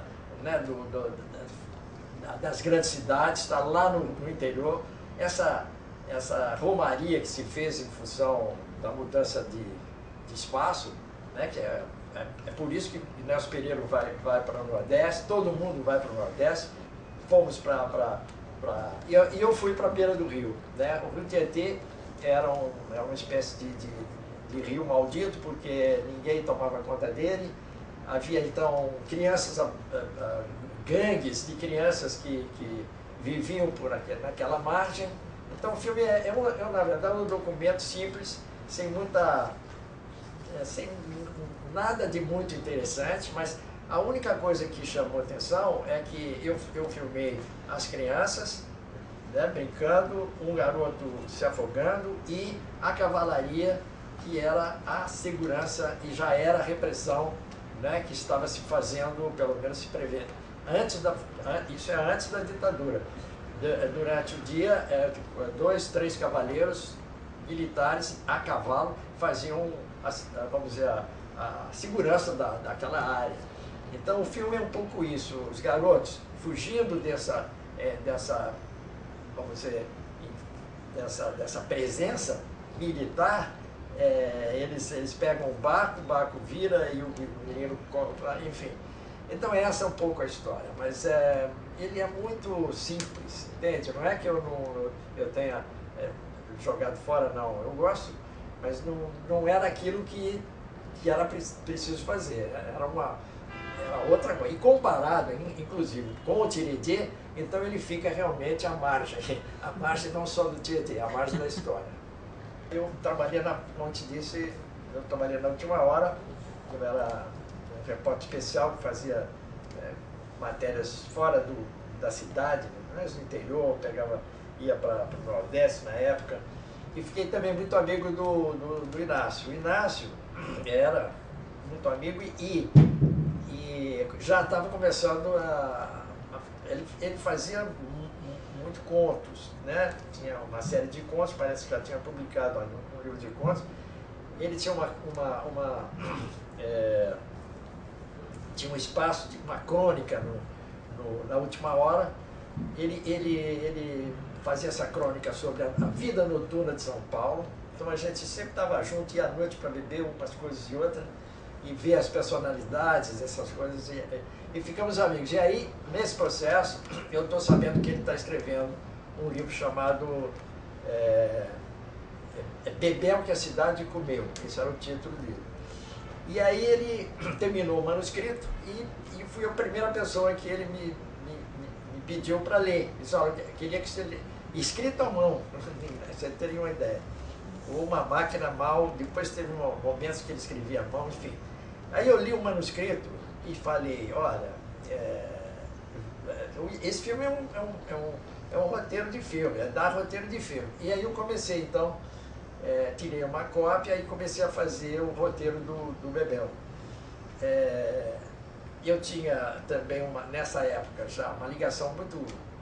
das grandes cidades, está lá no interior. Essa romaria que se fez em função da mudança de espaço, né, que é por isso que Nelson Pereira vai para o Nordeste, todo mundo vai para o Nordeste, fomos e eu fui para a beira do rio, né? O Rio Tietê era uma espécie de rio maldito, porque ninguém tomava conta dele, havia então crianças, gangues de crianças que viviam naquela margem. Então o filme na verdade, um documento simples, sem nada de muito interessante, mas a única coisa que chamou atenção é que eu filmei as crianças, né, brincando, um garoto se afogando e a cavalaria, que era a segurança e já era a repressão, né, que estava se fazendo, pelo menos se prevendo. Isso é antes da ditadura. Durante o dia, 2, 3 cavaleiros militares a cavalo faziam, vamos dizer, a segurança daquela área. Então o filme é um pouco isso, os garotos fugindo vamos dizer, dessa presença militar, eles pegam o barco vira e o menino compra, enfim. Então essa é um pouco a história, mas ele é muito simples, entende? Não é que eu tenha jogado fora, não. Eu gosto, mas não era aquilo que era preciso fazer. Era outra coisa. E comparado, inclusive, com o Tietê, então ele fica realmente à margem não só do Tietê, à margem da história. Eu trabalhei como eu te disse, eu trabalhei na Última Hora, eu era um repórter especial que fazia matérias fora da cidade, mas no interior, ia para o Nordeste na época, e fiquei também muito amigo do Inácio. O Inácio era muito amigo e já estava começando ele fazia muito contos, né? Tinha uma série de contos, parece que já tinha publicado um livro de contos. Ele tinha tinha um espaço de uma crônica na Última Hora. Ele fazia essa crônica sobre a vida noturna de São Paulo. Então a gente sempre estava junto, ia à noite para beber umas coisas e outras, e ver as personalidades, essas coisas, e ficamos amigos. E aí, nesse processo, eu estou sabendo que ele está escrevendo um livro chamado Bebel que a Cidade Comeu. Esse era o título dele. E aí ele terminou o manuscrito e fui a primeira pessoa que ele me pediu para ler. Ele disse, olha, queria que você escrito à mão, você teria uma ideia. Ou uma máquina mal, depois teve momentos que ele escrevia à mão, enfim. Aí eu li o manuscrito e falei, olha, esse filme é um roteiro de filme, dar roteiro de filme. E aí eu comecei, então, tirei uma cópia e comecei a fazer o roteiro do Bebel. Eu tinha também, nessa época já, uma ligação muito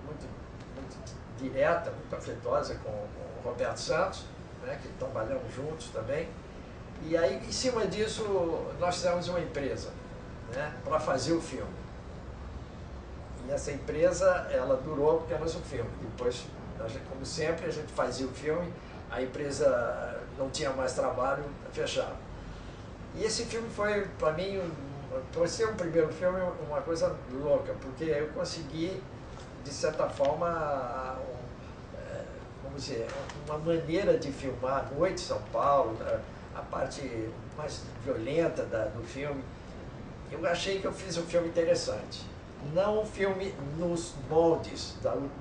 direta, muito afetuosa com o Roberto Santos, né, que trabalhamos juntos também. E aí, em cima disso, nós fizemos uma empresa, né, para fazer o filme. E essa empresa, ela durou apenas o filme. Depois, como sempre, a gente fazia o filme, a empresa não tinha mais trabalho, fechava. E esse filme foi, para mim, por ser um primeiro filme, uma coisa louca, porque eu consegui, de certa forma, vamos dizer, uma maneira de filmar a noite em São Paulo, a parte mais violenta do filme. Eu achei que eu fiz um filme interessante. Não um filme nos moldes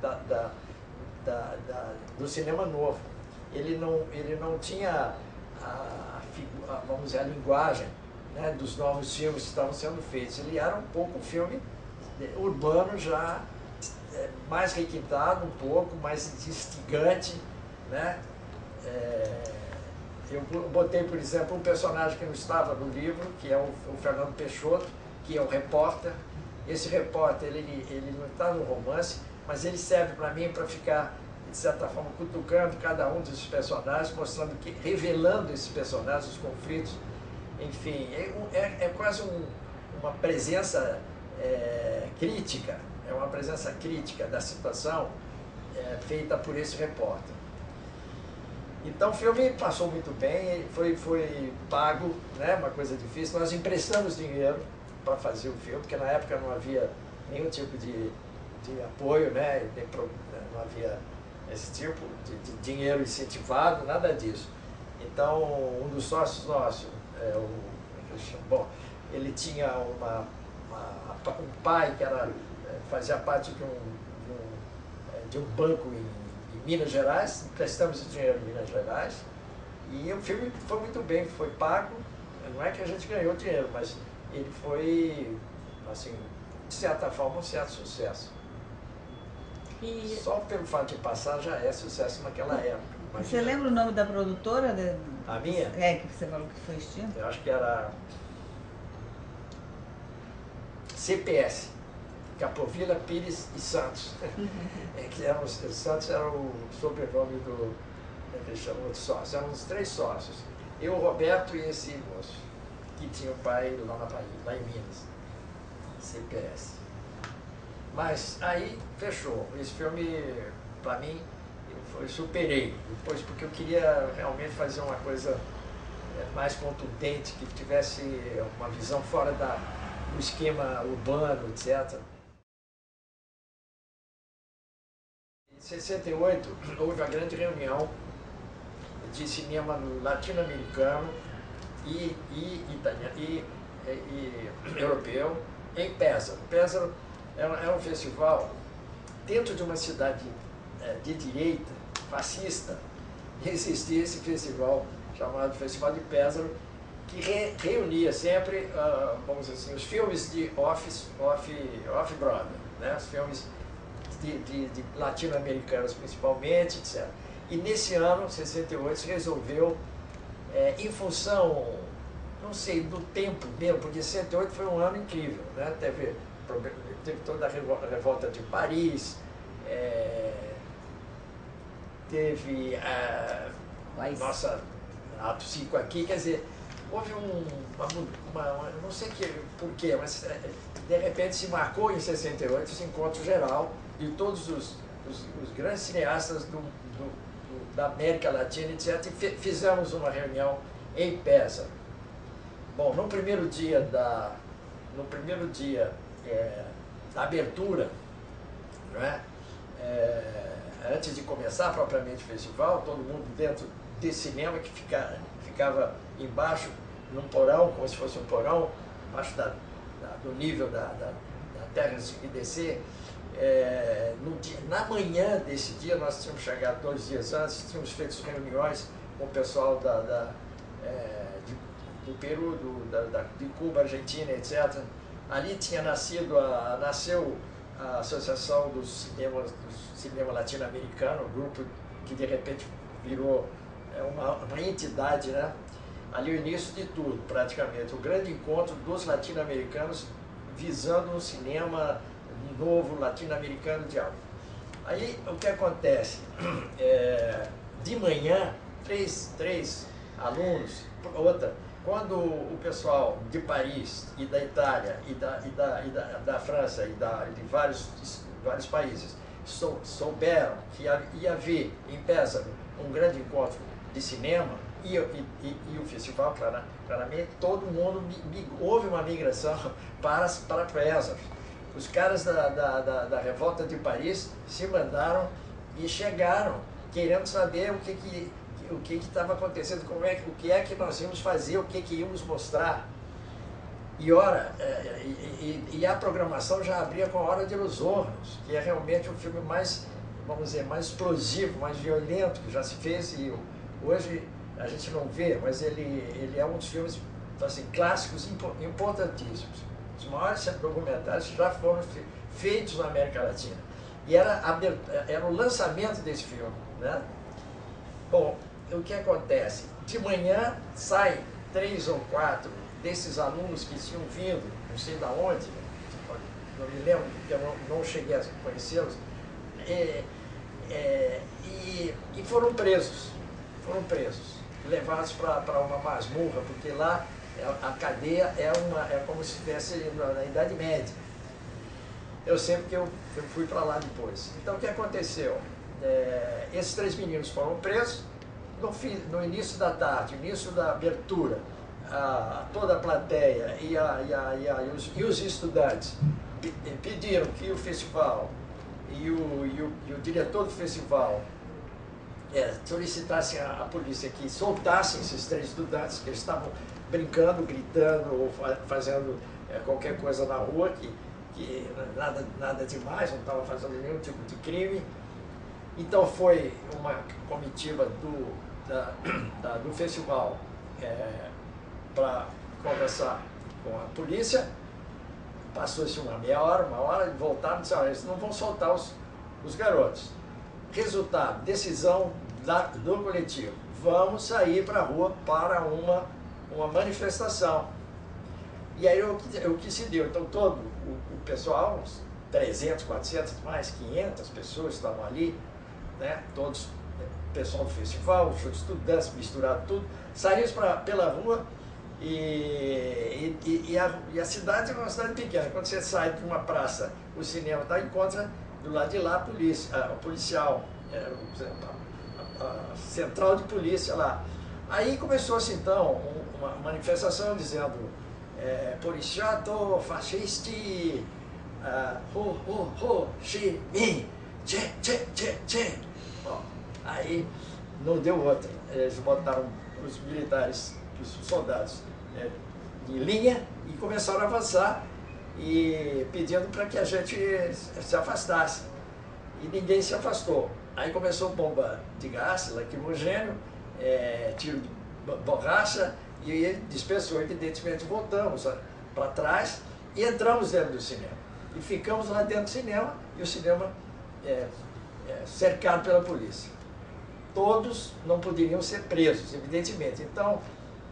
do cinema novo. Ele não tinha vamos dizer, a linguagem, né, dos novos filmes que estavam sendo feitos. Ele era um pouco um filme urbano já, mais requintado um pouco, mais instigante, né? Eu botei, por exemplo, um personagem que não estava no livro, que é o Fernando Peixoto, que é um repórter. Esse repórter, ele não está no romance, mas ele serve para mim para ficar, de certa forma, cutucando cada um desses personagens, mostrando revelando esses personagens, os conflitos. Enfim, é quase uma presença crítica, é uma presença crítica da situação feita por esse repórter. Então o filme passou muito bem, foi pago, né, uma coisa difícil. Nós emprestamos dinheiro para fazer o filme, porque na época não havia nenhum tipo de apoio, né, não havia esse tipo de dinheiro incentivado, nada disso. Então um dos sócios nossos, ele tinha um pai que fazia parte de um banco em Minas Gerais, emprestamos esse dinheiro em Minas Gerais, e o filme foi muito bem, foi pago. Não é que a gente ganhou dinheiro, mas ele foi, assim, de certa forma, um certo sucesso. E só pelo fato de passar já é sucesso naquela época. Imagina. Você lembra o nome da produtora? A minha? Que você falou que foi extinta? Eu acho que era CPS, Capovilla, Pires e Santos. O Santos era o sobrenome que eles chamam de sócio. Eram os 3 sócios. Eu, o Roberto e esse moço, que tinha o pai lá na Bahia, lá em Minas. CPS. Mas aí fechou. Esse filme, para mim, eu superei. Depois, porque eu queria realmente fazer uma coisa mais contundente, que tivesse uma visão fora do esquema urbano, etc. Em 68, houve a grande reunião de cinema latino-americano e europeu em Péssaro. Péssaro é um festival dentro de uma cidade de direita, fascista. Existia esse festival chamado Festival de Péssaro, que reunia sempre, vamos dizer assim, os filmes de off-Broadway, né? Os filmes de latino-americanos principalmente, etc. E nesse ano, 68, se resolveu, em função, não sei, do tempo mesmo, porque 68 foi um ano incrível, né? Teve toda a revolta de Paris, teve a nossa ato 5 aqui, quer dizer, houve não sei porquê, mas de repente se marcou em 68 esse encontro geral de todos os grandes cineastas da América Latina, etc. E fizemos uma reunião em Péssaro. Bom, no primeiro dia da abertura, né, antes de começar propriamente o festival, todo mundo dentro desse cinema que ficava embaixo, num porão, como se fosse um porão, embaixo do nível da terra e descer. Na manhã desse dia, nós tínhamos chegado 2 dias antes, tínhamos feito reuniões com o pessoal do Peru, de Cuba, Argentina, etc. Ali tinha nasceu a Associação do Cinema Latino-Americano, um grupo que de repente virou uma entidade, né? Ali o início de tudo, praticamente, o grande encontro dos latino-americanos visando um cinema novo latino-americano de algo. Aí o que acontece? De manhã, três alunos, quando o pessoal de Paris e da Itália e da França e de vários países souberam que ia haver em Péssaro um grande encontro de cinema e o festival, claramente, todo mundo houve uma migração para Péssaro. Os caras da revolta de Paris se mandaram e chegaram querendo saber o que estava acontecendo, o que é que nós íamos fazer, o que íamos mostrar. E a programação já abria com a Hora de los Hornos, que é realmente o filme mais, vamos dizer, mais explosivo, mais violento que já se fez, e hoje a gente não vê, mas ele é um dos filmes assim, clássicos importantíssimos. Os maiores documentários já foram feitos na América Latina. E era o lançamento desse filme, né? Bom, o que acontece? De manhã saem 3 ou 4 desses alunos que tinham vindo, não sei de onde, não me lembro, porque eu não cheguei a conhecê-los, e foram presos, levados para uma masmorra, porque lá a cadeia é como se estivesse na Idade Média. Eu sei porque eu fui para lá depois. Então o que aconteceu? Esses 3 meninos foram presos. No início da tarde, no início da abertura, toda a plateia e os estudantes pediram que o festival e o diretor do festival solicitassem à polícia que soltassem esses 3 estudantes, que eles estavam brincando, gritando ou fazendo qualquer coisa na rua, que nada demais, não estavam fazendo nenhum tipo de crime. Então foi uma comitiva do festival para conversar com a polícia. Passou-se uma meia hora, uma hora, e voltaram e disseram: eles não vão soltar os garotos. Resultado, decisão do coletivo: vamos sair para a rua para uma manifestação. E aí o que se deu? Então todo o pessoal, uns 300, 400, mais 500 pessoas estavam ali, né? Todos, pessoal do festival, os estudantes, misturado tudo, saímos pela rua E a cidade é uma cidade pequena. Quando você sai de uma praça, o cinema está, encontra do lado de lá a polícia, o policial, a central de polícia lá. Aí começou-se então uma manifestação dizendo policiato fascisti, ho ho ho, chi mi, che che che che. Bom, aí não deu outra. Eles botaram os militares, os soldados em linha e começaram a avançar e pedindo para que a gente se afastasse. E ninguém se afastou. Aí começou bomba de gás, lacrimogênio, tiro de borracha, e ele dispersou. Evidentemente voltamos para trás e entramos dentro do cinema. E ficamos lá dentro do cinema, e o cinema cercado pela polícia. Todos não poderiam ser presos, evidentemente. Então,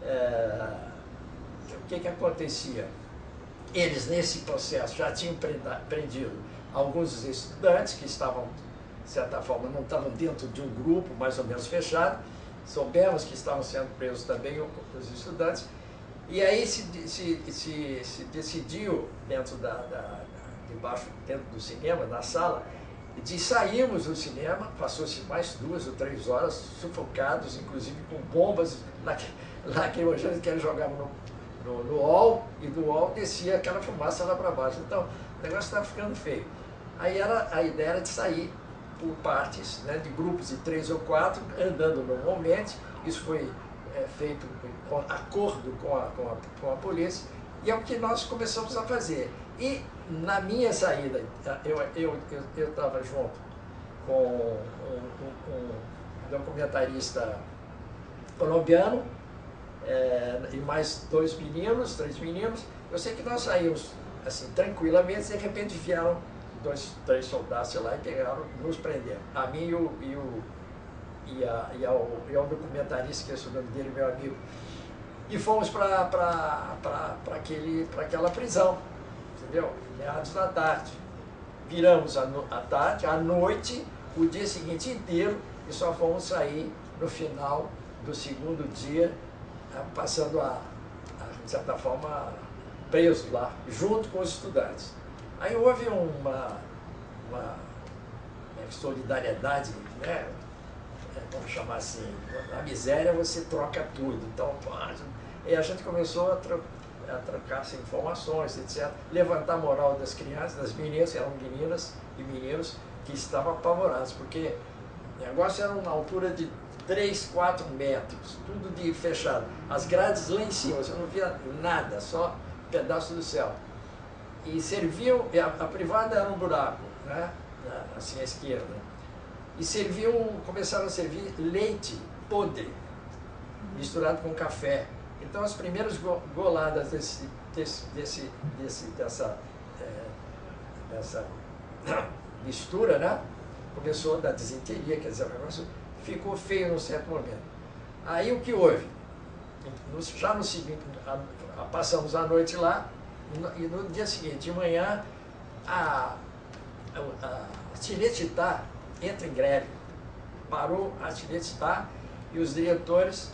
o que acontecia? Eles, nesse processo, já tinham prendido alguns estudantes que estavam, de certa forma, não estavam dentro de um grupo mais ou menos fechado. Soubemos que estavam sendo presos também os estudantes. E aí se decidiu, dentro dentro do cinema, na sala, de sairmos do cinema. Passou-se mais 2 ou 3 horas, sufocados, inclusive com bombas lacrimogêneas que eles jogavam no hall, e do hall descia aquela fumaça lá para baixo. Então, o negócio estava ficando feio. Aí a ideia era de sair por partes, né, de grupos de 3 ou 4, andando normalmente. Isso foi feito com acordo com a polícia, e é o que nós começamos a fazer. E na minha saída, eu estava junto com um documentarista colombiano, e mais 2 meninos, 3 meninos. Eu sei que nós saímos assim, tranquilamente, de repente vieram 2, 3 soldados lá e pegaram, nos prenderam. A mim e ao documentarista, que é o nome dele, meu amigo. E fomos para aquela prisão, entendeu? Meados da tarde. Viramos à tarde, à noite, o dia seguinte inteiro, e só fomos sair no final do segundo dia, passando de certa forma, preso lá, junto com os estudantes. Aí houve uma solidariedade, né? Vamos chamar assim, na miséria você troca tudo. Então, e a gente começou a trocar informações, etc. Levantar a moral das crianças, das meninas, eram meninas e meninos que estavam apavorados, porque o negócio era uma altura de 3, 4 metros, tudo de fechado. As grades lá em cima, você não via nada, só um pedaço do céu. E serviam, a privada era um buraco, né? Assim à esquerda. E começaram a servir leite podre, misturado com café. Então as primeiras goladas dessa mistura, né? Começou a dar desinteria, quer dizer, o negócio ficou feio num certo momento. Aí o que houve? Já no seguinte, passamos a noite lá, e no dia seguinte, de manhã, a Cinecittà entra em greve. Parou a Cinecittà e os diretores,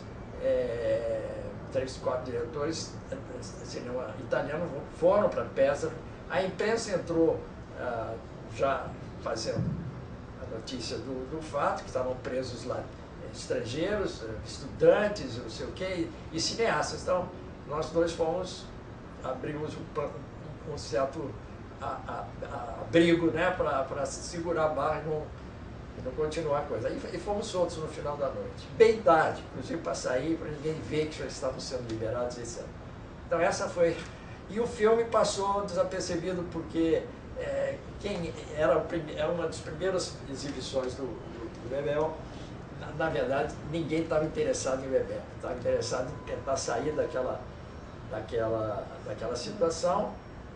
3, 4 diretores de cinema italiano foram para Pesaro. A imprensa entrou já fazendo a notícia do fato, que estavam presos lá estrangeiros, estudantes, não sei o quê, e cineastas. Então, nós dois abrimos um certo abrigo, né, para segurar a barra e não continuar a coisa. E fomos soltos no final da noite, bem tarde, inclusive para sair, para ninguém ver que já estavam sendo liberados, etc. Então essa foi... E o filme passou desapercebido porque quem era uma das primeiras exibições do Bebel. Na verdade, ninguém estava interessado em Bebel, estava interessado em tentar sair daquela situação.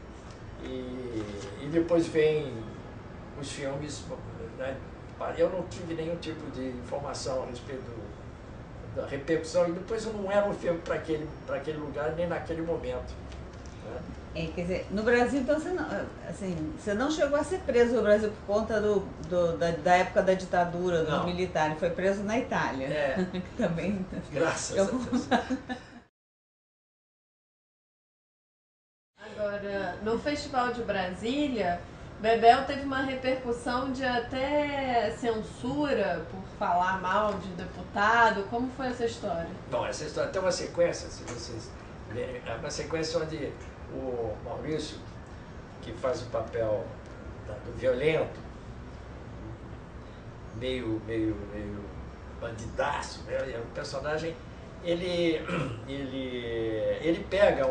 E depois vem os filmes, né? Eu não tive nenhum tipo de informação a respeito da repercussão, e depois não era um filme para aquele lugar nem naquele momento, né? Quer dizer, no Brasil, então, você não chegou a ser preso no Brasil por conta da época da ditadura, dos militares, foi preso na Itália. Que também. Graças a Deus. no Festival de Brasília, Bebel teve uma repercussão de até censura por falar mal de deputado. Como foi essa história? Bom, essa história tem uma sequência, se vocês verem, é uma sequência onde o Maurício, que faz o papel do violento, meio bandidaço, né? O personagem, ele pega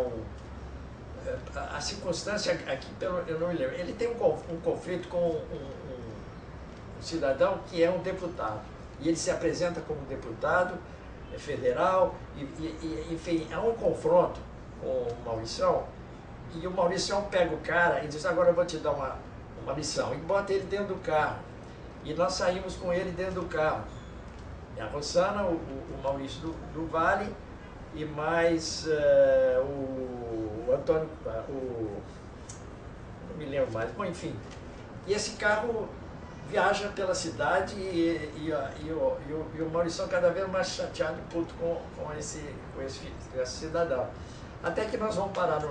a circunstância aqui, eu não me lembro, ele tem um conflito com um cidadão que é um deputado, e ele se apresenta como deputado federal, enfim, há um confronto com o Maurição, e o Maurição pega o cara e diz, agora eu vou te dar uma lição, e bota ele dentro do carro, e nós saímos com ele dentro do carro, a Rossana, o Maurício do Vale, e mais o Antônio, não me lembro mais, bom, enfim. E esse carro viaja pela cidade e o Maurício cada vez mais chateado e puto com esse cidadão. Até que numa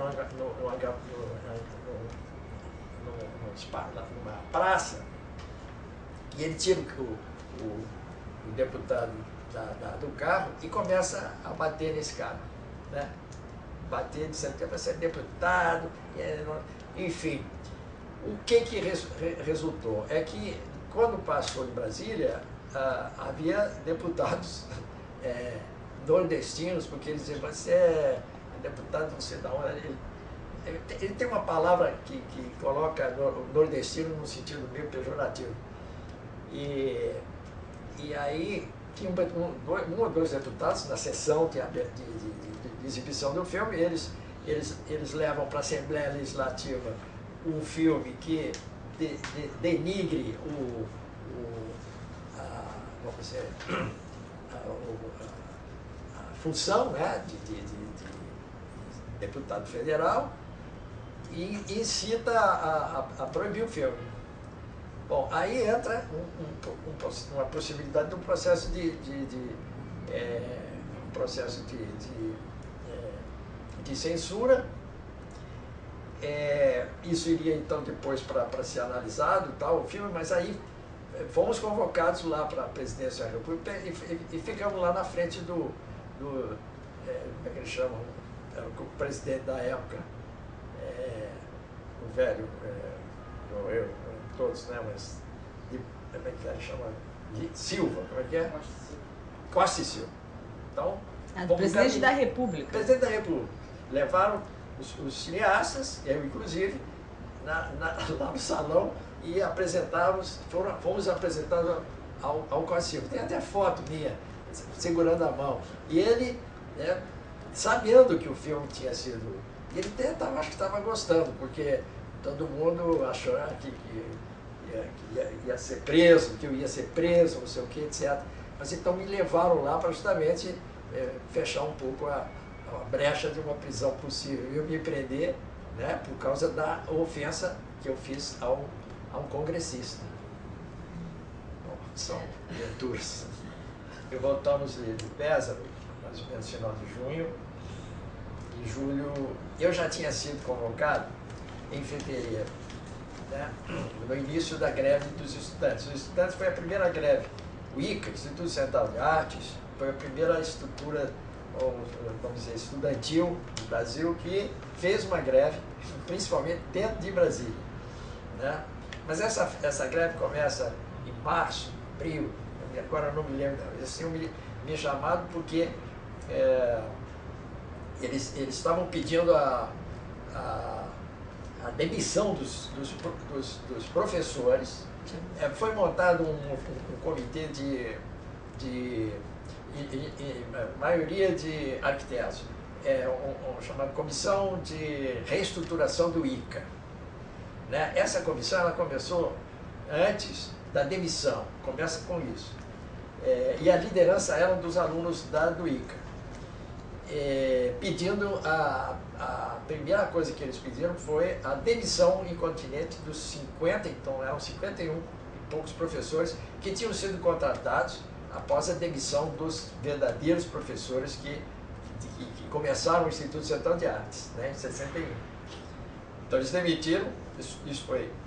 praça, e ele tira o deputado do carro e começa a bater nesse cara, né? Bater, dizendo que vai ser deputado, enfim. O que resultou? É que, quando passou em Brasília, havia deputados nordestinos, porque eles diziam, você é deputado não sei da onde. Ele tem uma palavra que coloca nordestino no sentido meio pejorativo. E aí, tinha um ou dois deputados na sessão de exibição do filme, eles levam para a Assembleia Legislativa um filme que denigre a função, né, de deputado federal, e incita a proibir o filme. Bom, aí entra uma possibilidade de um processo de censura. Isso iria então depois para ser analisado, tal, o filme, mas aí fomos convocados lá para a presidência da República e ficamos lá na frente do como é que eles chamam? O presidente da época, o velho, eu, todos, né, mas como é que ele chama? Silva, como é que é? Costa e Silva. Então, presidente da República. Presidente da República. Levaram os cineastas, eu inclusive, lá no salão, e fomos apresentados ao Costa e Silva. Tem até foto minha, segurando a mão. E ele, né, sabendo que o filme tinha sido... Ele até acho que estava gostando, porque todo mundo achou que ia ser preso, que eu ia ser preso, não sei o que, etc. Mas então me levaram lá para justamente fechar um pouco a brecha de uma prisão possível. Eu me prender, né, por causa da ofensa que eu fiz a um congressista. Bom, são aventuras. E voltamos de Péssaro, mais ou menos no final de junho. Em julho, eu já tinha sido convocado em fevereiro, né, no início da greve dos estudantes. Os estudantes foi a primeira greve. O ICA, Instituto Central de Artes, foi a primeira estrutura, vamos dizer, estudantil do Brasil que fez uma greve, principalmente dentro de Brasília, né? Mas essa greve começa em março, abril, agora eu não me lembro, eles tinham me chamado porque eles estavam pedindo a demissão dos professores. Foi montado um comitê de maioria de arquitetos, chamado Comissão de Reestruturação do ICA. Né? Essa comissão ela começou antes da demissão, começa com isso. E a liderança era dos alunos do ICA. Pedindo a primeira coisa que eles pediram foi a demissão incontinente dos 50, então eram 51 e poucos professores que tinham sido contratados após a demissão dos verdadeiros professores que começaram o Instituto Central de Artes, né, em 61. Então eles demitiram, isso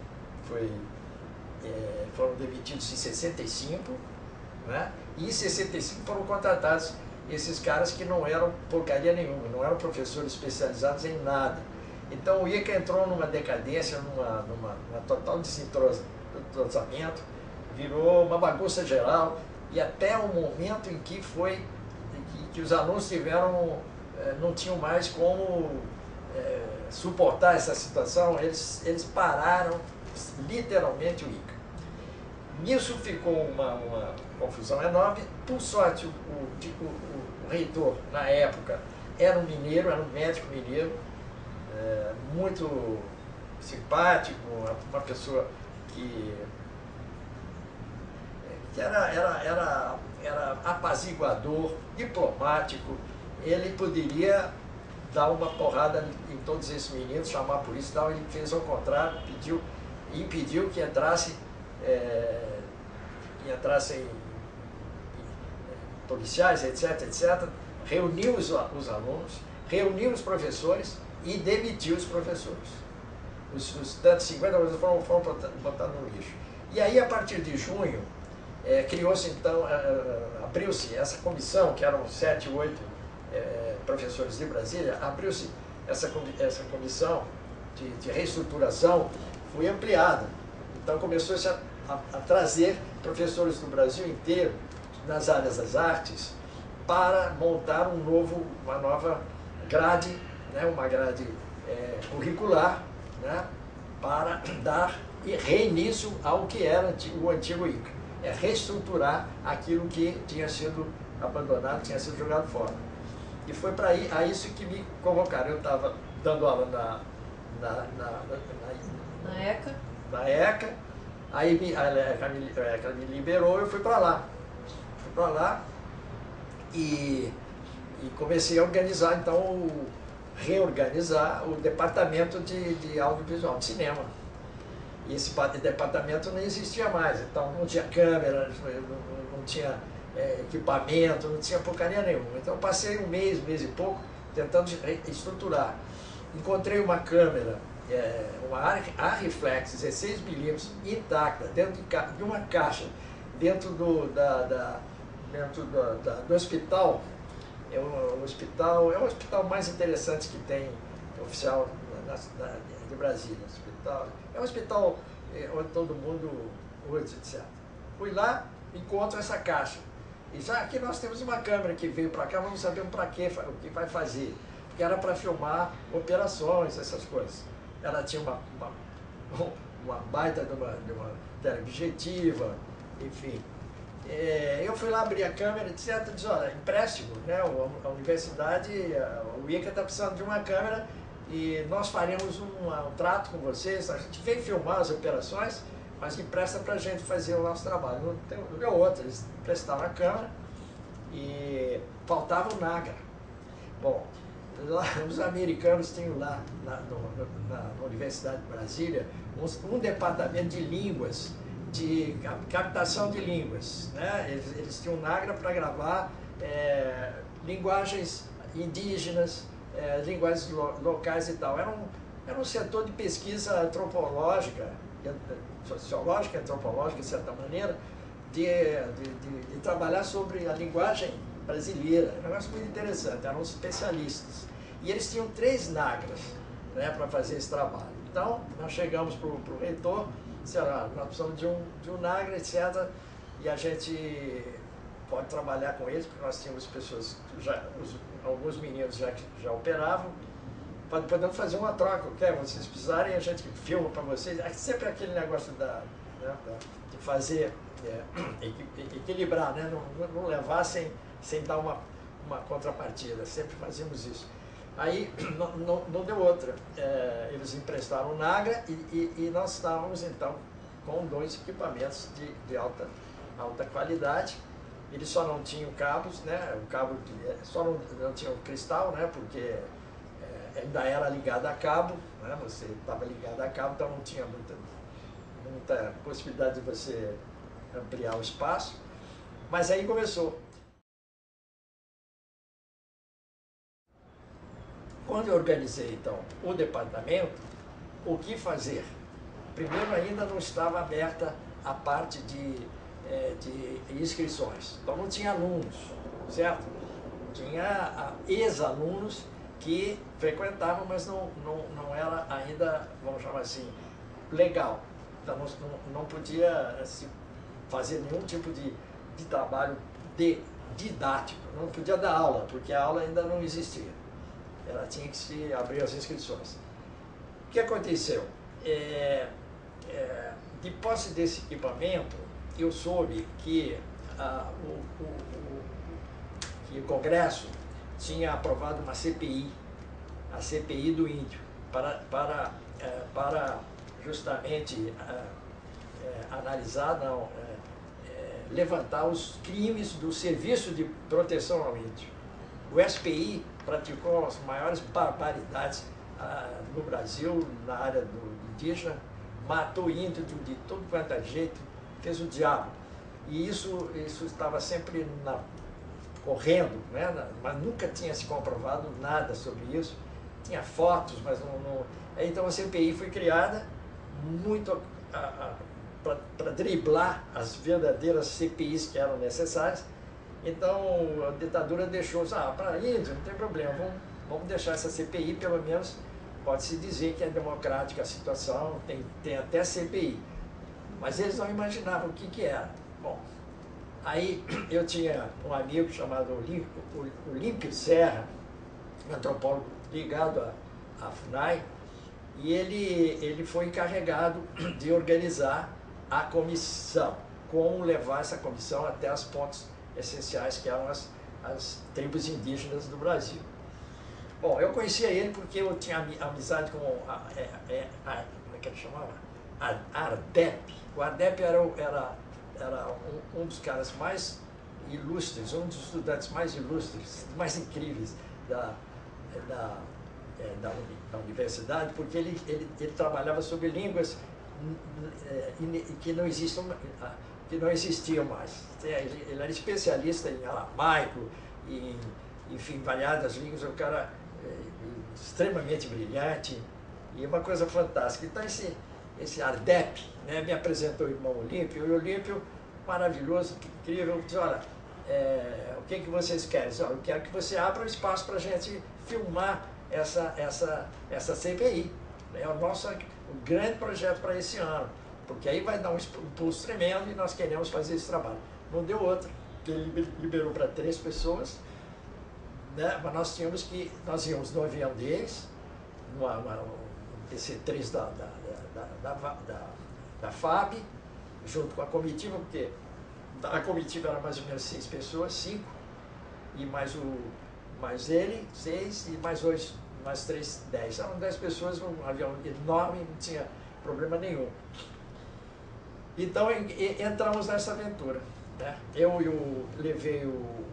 foram demitidos em 65, né? E em 65 foram contratados esses caras que não eram porcaria nenhuma, não eram professores especializados em nada. Então o ICA entrou numa decadência, numa total desentrosamento, virou uma bagunça geral, e até o momento em que que os alunos não tinham mais como suportar essa situação, eles pararam literalmente o ICA. Nisso ficou uma confusão enorme. Por sorte, o reitor, na época, era um mineiro, era um médico mineiro, muito simpático, uma pessoa que era apaziguador, diplomático. Ele poderia dar uma porrada em todos esses meninos, chamar a polícia e tal. Ele fez ao contrário, impediu que entrassem policiais, etc, etc. Reuniu os alunos, reuniu os professores e demitiu os professores. Os tantos 50 foram botados no lixo. E aí, a partir de junho, criou-se então, abriu-se essa comissão, que eram 7, 8 professores de Brasília, abriu-se essa comissão de reestruturação, foi ampliada. Então começou-se a trazer professores do Brasil inteiro, nas áreas das artes, para montar uma nova grade, né, uma grade curricular, né, para dar reinício ao que era o antigo ICA. Reestruturar aquilo que tinha sido abandonado, tinha sido jogado fora. E foi para a isso que me convocaram. Eu estava dando aula na ECA, aí ela me liberou e eu fui para lá. E comecei a organizar, então, reorganizar o departamento de audiovisual, de cinema. E esse departamento não existia mais, então não tinha câmera, não tinha equipamento, não tinha porcaria nenhuma. Então eu passei um mês e pouco, tentando estruturar. Encontrei uma câmera, uma Arriflex 16mm intacta, dentro de uma caixa, dentro do hospital. É o hospital mais interessante que tem, oficial de Brasília. É um hospital onde todo mundo usa, etc. Fui lá, encontro essa caixa. E já aqui nós temos uma câmera que veio para cá, mas não sabemos para quê, o que vai fazer. Que era para filmar operações, essas coisas. Ela tinha uma baita de uma teleobjetiva, enfim. Eu fui lá abrir a câmera, etc. Disse, olha, empréstimo, né? A universidade, o ICA está precisando de uma câmera e nós faremos um trato com vocês. A gente vem filmar as operações, mas empresta para a gente fazer o nosso trabalho. Não deu outra, eles emprestaram a câmera e faltava o Nagra. Bom, lá, os americanos tinham lá na Universidade de Brasília um departamento de línguas, de captação de línguas, né? Eles tinham Nagra para gravar linguagens indígenas, linguagens locais e tal. Era um setor de pesquisa antropológica, sociológica, antropológica, de certa maneira, de trabalhar sobre a linguagem brasileira. Um negócio muito interessante, eram especialistas. E eles tinham 3 Nagras, né, para fazer esse trabalho. Então, nós chegamos para o reitor, será, nós precisamos de um Nagra, etc. E a gente pode trabalhar com eles, porque nós tínhamos pessoas, alguns meninos já operavam. Podemos fazer uma troca, ok? Vocês precisarem, a gente filma para vocês. É sempre aquele negócio de fazer, equilibrar, né? Não levar sem dar uma contrapartida. Sempre fazíamos isso. Aí não deu outra. Eles emprestaram o Nagra e nós estávamos então com 2 equipamentos de alta qualidade. Eles só não tinham cabos, né? O cabo só não tinha o cristal, né? Porque ainda era ligado a cabo, né? Você estava ligado a cabo, então não tinha muita possibilidade de você ampliar o espaço. Mas aí começou. Quando eu organizei, então, o departamento, o que fazer. Primeiro, ainda não estava aberta a parte de inscrições. Então não tinha alunos, certo? Tinha ex-alunos que frequentavam, mas não era ainda, vamos chamar assim, legal. Então não podia se fazer nenhum tipo de trabalho didático, não podia dar aula, porque a aula ainda não existia. Ela tinha que se abrir as inscrições. O que aconteceu? De posse desse equipamento, eu soube que o Congresso tinha aprovado uma CPI, a CPI do índio, para justamente analisar, levantar os crimes do Serviço de Proteção ao Índio. O SPI praticou as maiores barbaridades no Brasil, na área do indígena, matou índio de todo quanto é jeito, fez o diabo. E isso estava sempre correndo, né? Mas nunca tinha se comprovado nada sobre isso. Tinha fotos, mas não... Então a CPI foi criada muito para driblar as verdadeiras CPIs que eram necessárias. Então a ditadura deixou, para índio não tem problema, vamos deixar essa CPI, pelo menos pode-se dizer que é democrática a situação, tem até CPI. Mas eles não imaginavam o que era. Bom, aí eu tinha um amigo chamado Olímpio Serra, um antropólogo ligado à FUNAI, e ele foi encarregado de organizar a comissão, como levar essa comissão até as pontes essenciais, que eram as tribos indígenas do Brasil. Bom, eu conhecia ele porque eu tinha amizade com como é que ele chamava? Ardep. O Ardep era um dos caras mais ilustres, um dos estudantes mais ilustres, mais incríveis da universidade, porque ele trabalhava sobre línguas que não existiam mais. Ele era especialista em aramaico, enfim, variadas línguas, um cara extremamente brilhante e uma coisa fantástica. Então esse Ardep, né, me apresentou o irmão Olímpio, e o Olímpio, maravilhoso, incrível, disse, olha, o que vocês querem? Eu quero que você abra um espaço para a gente filmar essa CPI. É o grande projeto para esse ano, porque aí vai dar um impulso tremendo e nós queremos fazer esse trabalho. Não deu outro, ele liberou para 3 pessoas, né? Mas nós íamos no avião deles, um PC-3 da FAB, junto com a comitiva, porque a comitiva era mais ou menos 6 pessoas, 5, e mais ele, 6, e mais 3, 10. Eram 10 pessoas, um avião enorme, não tinha problema nenhum. Então entramos nessa aventura, né? Eu levei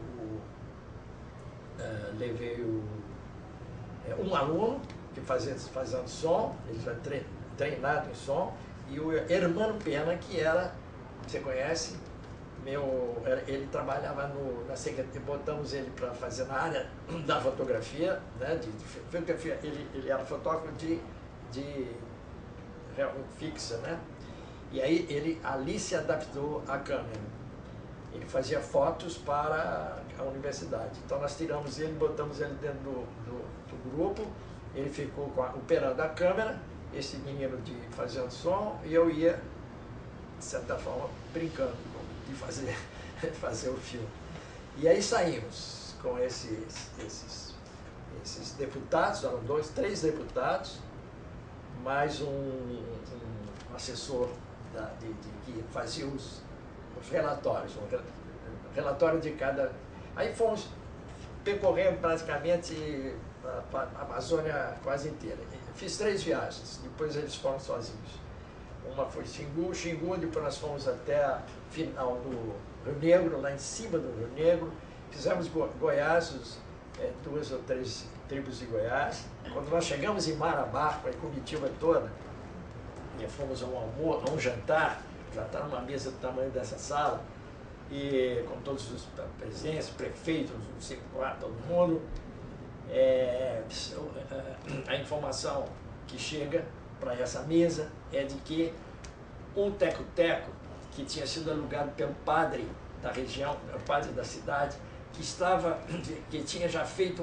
um aluno que fazendo som, ele já treinado em som, e o Hermano Pena, que era, você conhece, ele trabalhava na secretaria, botamos ele para fazer na área da fotografia, né, de fotografia, ele era fotógrafo de fixa, né? E aí ele ali se adaptou à câmera. Ele fazia fotos para a universidade. Então nós tiramos ele, botamos ele dentro do grupo, ele ficou operando a câmera, esse menino fazendo som, e eu ia, de certa forma, brincando de fazer o filme. E aí saímos com esses deputados, eram 2, 3 deputados, mais um assessor que fazia os relatórios, um relatório de cada... Aí fomos percorrendo praticamente a Amazônia quase inteira. Fiz 3 viagens, depois eles foram sozinhos. Uma foi Xingu, depois nós fomos até a final do Rio Negro, lá em cima do Rio Negro. Fizemos Goiás, 2 ou 3 tribos de Goiás. Quando nós chegamos em Marabá, com a comitiva toda, e fomos a um jantar numa mesa do tamanho dessa sala, e com todos os presença, prefeitos, não sei lá, todo mundo. A informação que chega para essa mesa é de que um teco-teco que tinha sido alugado pelo padre da região, o padre da cidade, que tinha já feito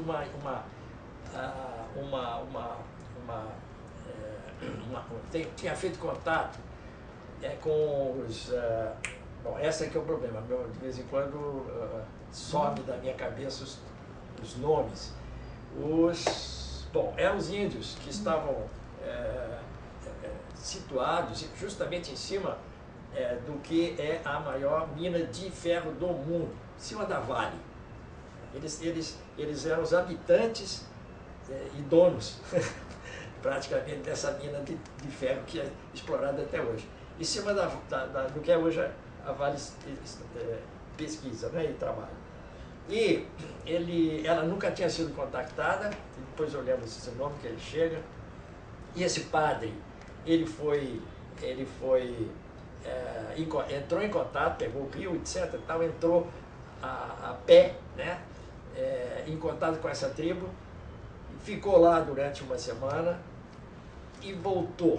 tinha feito contato com os... bom, esse é que é o problema, de vez em quando some da minha cabeça os nomes. Bom, eram os índios que estavam situados justamente em cima do que é a maior mina de ferro do mundo, em cima da Vale. Eles eram os habitantes e donos, praticamente, dessa mina de ferro que é explorada até hoje. Em cima do que é hoje a Vale pesquisa, né, e trabalha. E ela nunca tinha sido contactada, depois eu lembro esse nome que ele chega, e esse padre, entrou em contato, pegou o rio, etc. Tal, entrou a pé, né, em contato com essa tribo, ficou lá durante uma semana e voltou.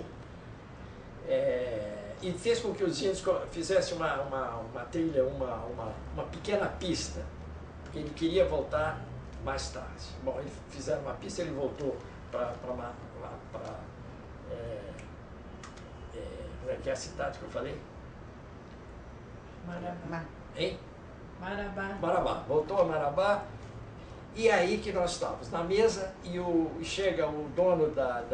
E fez com que os índios fizessem uma trilha, uma pequena pista, porque ele queria voltar mais tarde. Bom, eles fizeram uma pista, ele voltou para que é a cidade que eu falei? Marabá. Hein? Marabá. Marabá. Voltou a Marabá, e aí que nós estávamos na mesa, e chega o dono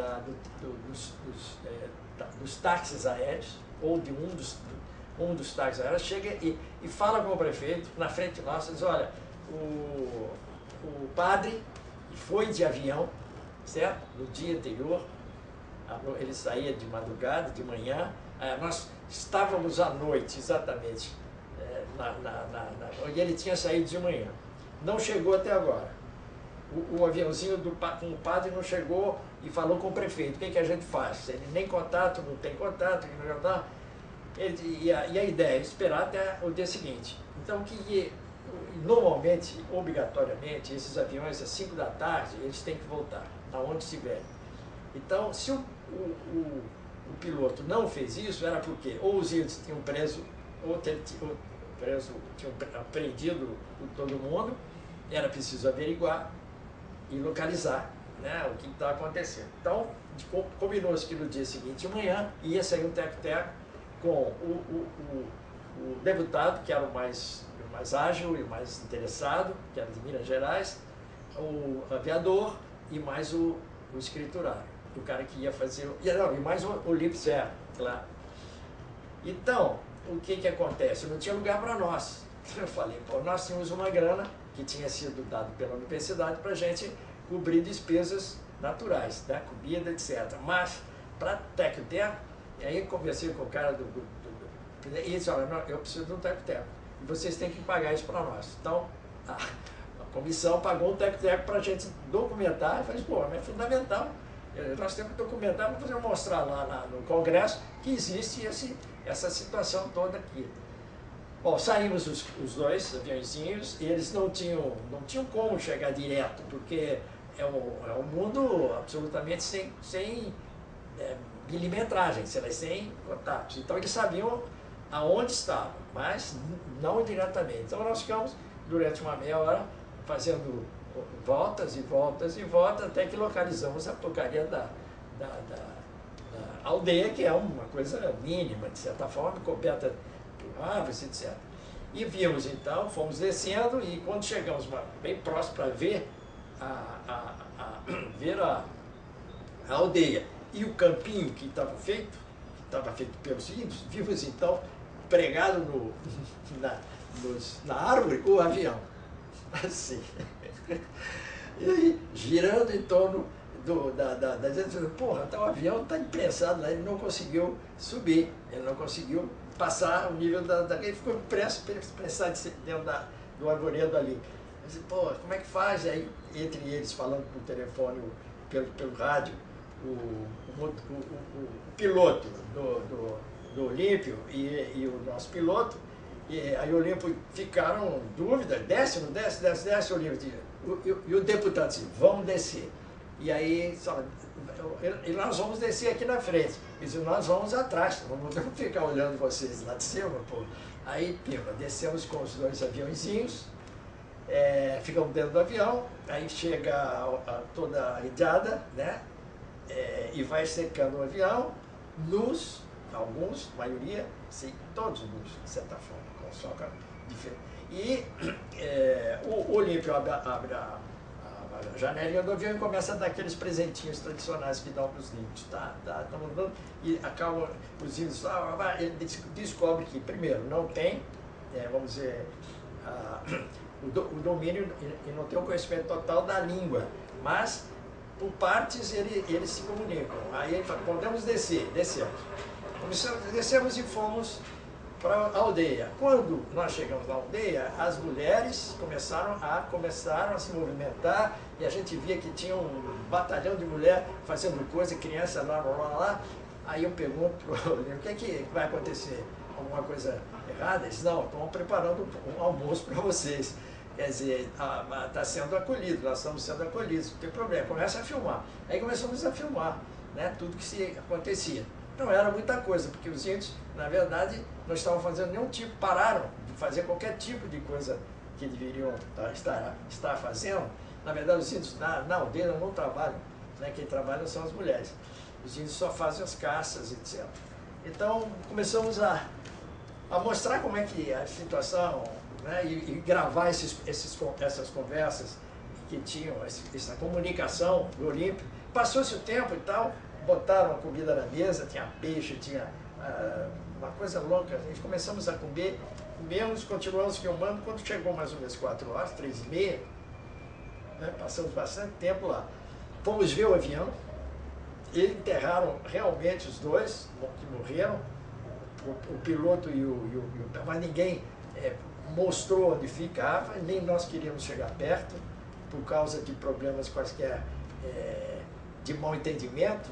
dos táxis aéreos, ou de um dos táxis aéreos, chega e fala com o prefeito, na frente nossa, diz, olha, o padre foi de avião, certo? No dia anterior, ele saía de madrugada, de manhã, nós estávamos à noite, exatamente, e ele tinha saído de manhã. Não chegou até agora. O aviãozinho com o padre não chegou e falou com o prefeito. O que a gente faz? Ele nem contato, não tem contato, e a ideia é esperar até o dia seguinte. Então, normalmente, obrigatoriamente, esses aviões às 5 da tarde, eles têm que voltar, aonde estiverem. Então, se o piloto não fez isso, era porque ou os índios tinham preso, tinham apreendido todo mundo, era preciso averiguar e localizar, né, o que estava acontecendo. Então, combinou-se que no dia seguinte, de manhã, ia sair um teco-teco com o deputado, que era o mais ágil e o mais interessado, que era de Minas Gerais, o aviador e mais o escriturário, o cara que ia fazer... E mais o Lipser, claro. Então, o que acontece? Não tinha lugar para nós. Eu falei, nós tínhamos uma grana que tinha sido dada pela universidade para a gente cobrir despesas naturais, né? Comida, etc. Mas, para teco-teco, e aí eu conversei com o cara e ele disse, olha, eu preciso de um teco-teco, e vocês têm que pagar isso para nós. Então, a comissão pagou um teco-teco para a gente documentar, e falei, é fundamental, nós temos que documentar para poder mostrar lá no Congresso que existe essa situação toda aqui. Bom, saímos os dois aviãozinhos, e eles não tinham como chegar direto, porque é um mundo absolutamente sem milimetragem, sem contatos. Então eles sabiam aonde estavam, mas não diretamente. Então nós ficamos durante uma meia hora fazendo voltas e voltas e voltas, até que localizamos a porcaria da aldeia, que é uma coisa mínima, de certa forma, coberta por árvores, etc. E vimos então, fomos descendo, e quando chegamos bem próximo para ver a aldeia e o campinho que estava feito pelos índios, vimos então pregado na árvore o avião, assim, e aí, girando em torno da gente, porra, o avião está imprensado lá, ele não conseguiu subir, ele não conseguiu passar o nível ele ficou prensado dentro do arvoredo ali. Eu disse, como é que faz? Aí, entre eles, falando por telefone, pelo rádio, o piloto do Olímpio e o nosso piloto, e aí o Olímpio ficaram em dúvida, desce, não desce, Olímpio. E o deputado disse, vamos descer. E aí, e nós vamos descer aqui na frente. E nós vamos atrás, não vamos ficar olhando vocês lá de cima, pô. Aí, pimba, descemos com os 2 aviãozinhos, ficamos dentro do avião, aí chega toda a idade, né? E vai secando o avião, nus, alguns, maioria, sim, todos nus, de certa forma, com soca diferente. E o Olímpio abre a janelinha do avião e começa a dar aqueles presentinhos tradicionais que dão para os índios, estamos dando, e acaba os índios, ele descobre que, primeiro, não tem, vamos dizer, o domínio e não tem o conhecimento total da língua, mas por partes eles se comunicam. Aí ele fala, podemos descer, descemos. Descemos e fomos para a aldeia. Quando nós chegamos na aldeia, as mulheres começaram a se movimentar e a gente via que tinha um batalhão de mulher fazendo coisa, criança lá. Aí eu pergunto para o que vai acontecer? Alguma coisa errada? Eles não, estão preparando um almoço para vocês. Quer dizer, está sendo acolhido, nós estamos sendo acolhidos, não tem problema. Começa a filmar. Aí começamos a filmar, né, tudo que se acontecia. Não era muita coisa, porque os índios, na verdade, não estavam fazendo nenhum tipo, pararam de fazer qualquer tipo de coisa que deveriam estar fazendo. Na verdade, os índios na aldeia não trabalham, né? Quem trabalha são as mulheres. Os índios só fazem as caças, etc. Então, começamos a mostrar como é que a situação, né? E gravar essas conversas que tinham, essa comunicação do Olímpio. Passou-se o tempo e tal, botaram a comida na mesa, tinha peixe, tinha uma coisa louca. A gente começamos a comer, comemos, continuamos filmando. Quando chegou mais ou menos 4 horas, 3h30, né, passamos bastante tempo lá. Fomos ver o avião, e enterraram realmente os 2 que morreram, o piloto e o mas ninguém mostrou onde ficava, nem nós queríamos chegar perto, por causa de problemas quaisquer de mal entendimento.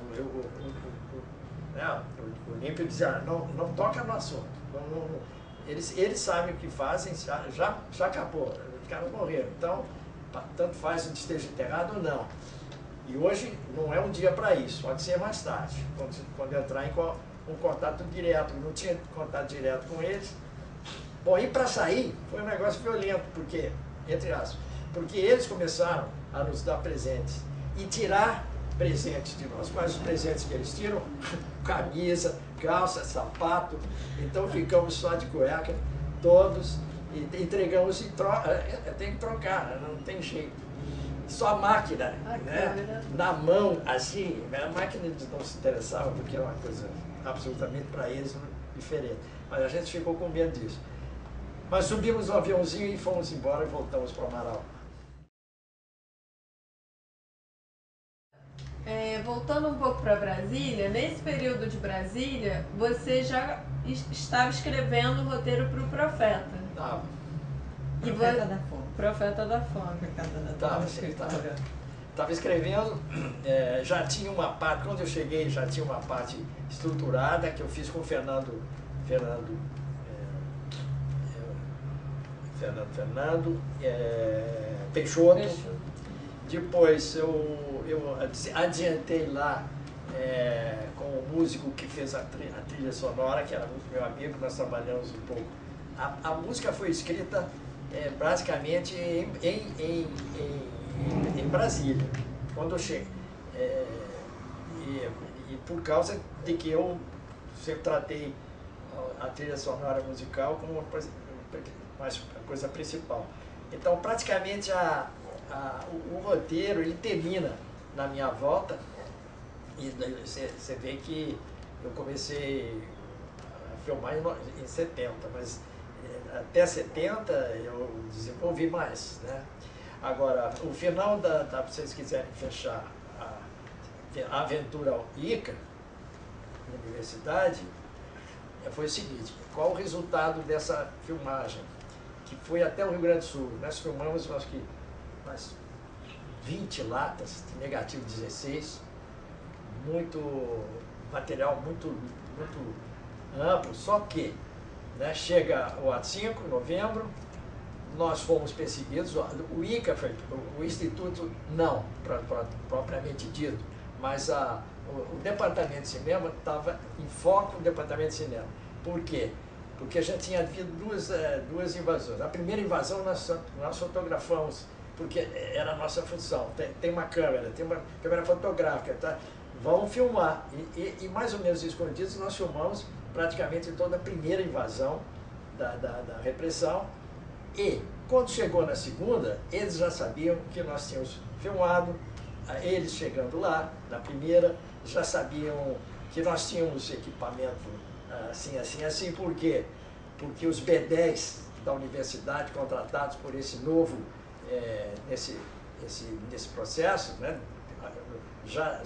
O Olímpio dizia, não toca no assunto. Eles sabem o que fazem, já acabou, os caras morreram. Então, tanto faz onde esteja enterrado ou não. E hoje não é um dia para isso, pode ser mais tarde, quando entrar em um contato direto. Não tinha contato direto com eles. Bom, e para sair foi um negócio violento, porque, entre aspas, porque eles começaram a nos dar presentes e tirar presentes de nós. Quais os presentes que eles tiram? Camisa, calça, sapato. Então ficamos só de cueca, todos, e entregamos tem que trocar, não tem jeito. Só a máquina, né? Na mão, assim, a máquina não se interessava, porque é uma coisa absolutamente para eles diferente. Mas a gente ficou com medo disso. Mas subimos no aviãozinho e fomos embora e voltamos para o Amaral. Voltando um pouco para Brasília, nesse período de Brasília, você já estava escrevendo o roteiro para o Profeta. Estava. Profeta da Fome. Profeta da Fome. Estava escrevendo, já tinha uma parte, quando eu cheguei já tinha uma parte estruturada que eu fiz com o Fernando Peixoto. Depois eu adiantei lá com o músico que fez a trilha sonora, que era muito meu amigo, nós trabalhamos um pouco. A música foi escrita basicamente em Brasília, quando eu cheguei. E por causa de que eu sempre tratei a trilha sonora musical como uma coisa principal. Então, praticamente, o roteiro ele termina na minha volta, e você vê que eu comecei a filmar em 70, mas até 70 eu desenvolvi mais, né? Agora, o final se vocês quiserem fechar a aventura ICA, na universidade, foi o seguinte: qual o resultado dessa filmagem? Que foi até o Rio Grande do Sul. Nós filmamos, acho que, umas 20 latas de negativo 16, muito material, muito amplo, só que, né, chega o A5, novembro, nós fomos perseguidos. O INCA, o Instituto, não, propriamente dito, mas o Departamento de Cinema estava em foco no Departamento de Cinema. Por quê? Porque já tinha havido duas invasões. A primeira invasão nós fotografamos, porque era a nossa função. Tem uma câmera fotográfica, tá? Vamos filmar. E mais ou menos escondidos, nós filmamos praticamente toda a primeira invasão da repressão. E quando chegou na segunda, eles já sabiam que nós tínhamos filmado, eles chegando lá, na primeira, já sabiam que nós tínhamos equipamento assim, por quê? Porque os B10 da universidade, contratados por esse novo, nesse processo, né? já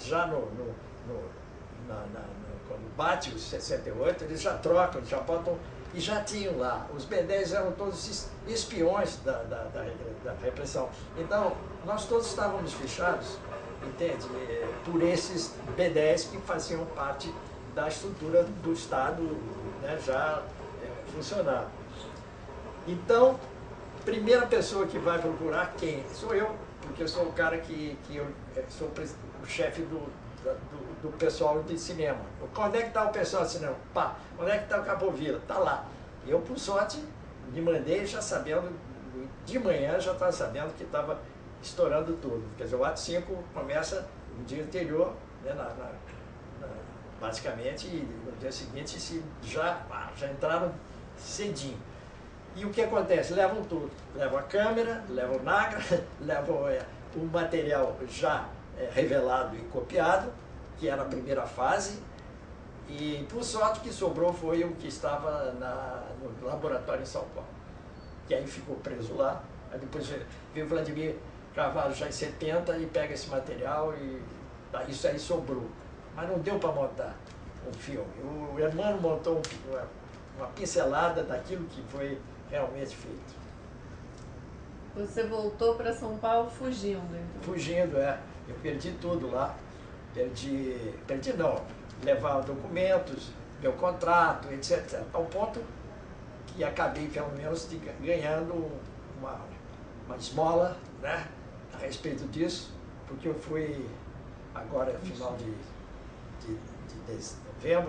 quando bate os 68, eles já trocam, já botam, e já tinham lá. Os B10 eram todos espiões da repressão. Então, nós todos estávamos fechados, entende? Por esses B10 que faziam parte da estrutura do Estado, né, já funcionar. Então, primeira pessoa que vai procurar quem? Sou eu, porque eu sou o cara que eu sou o chefe do pessoal de cinema. Onde é que está o pessoal de cinema? Pá, onde é que está o Capovilla? Está lá. Eu, por sorte, me mandei já sabendo, de manhã já estava sabendo que estava estourando tudo. Quer dizer, o ato 5 começa no dia anterior, né, basicamente, e no dia seguinte já entraram cedinho. E o que acontece? Levam tudo. Levam a câmera, levam o Nagra, levam o material já revelado e copiado, que era a primeira fase, e por sorte o que sobrou foi o que estava no laboratório em São Paulo, que aí ficou preso lá. Aí depois veio o Vladimir Carvalho já em 70 e pega esse material e isso aí sobrou. Mas não deu para montar um filme. O Hermano montou uma pincelada daquilo que foi realmente feito. Você voltou para São Paulo fugindo, então? Fugindo, eu perdi tudo lá. Perdi não, levar documentos, meu contrato, etc. Ao ponto que acabei, pelo menos, ganhando uma esmola, né, a respeito disso, porque eu fui, agora, final de novembro,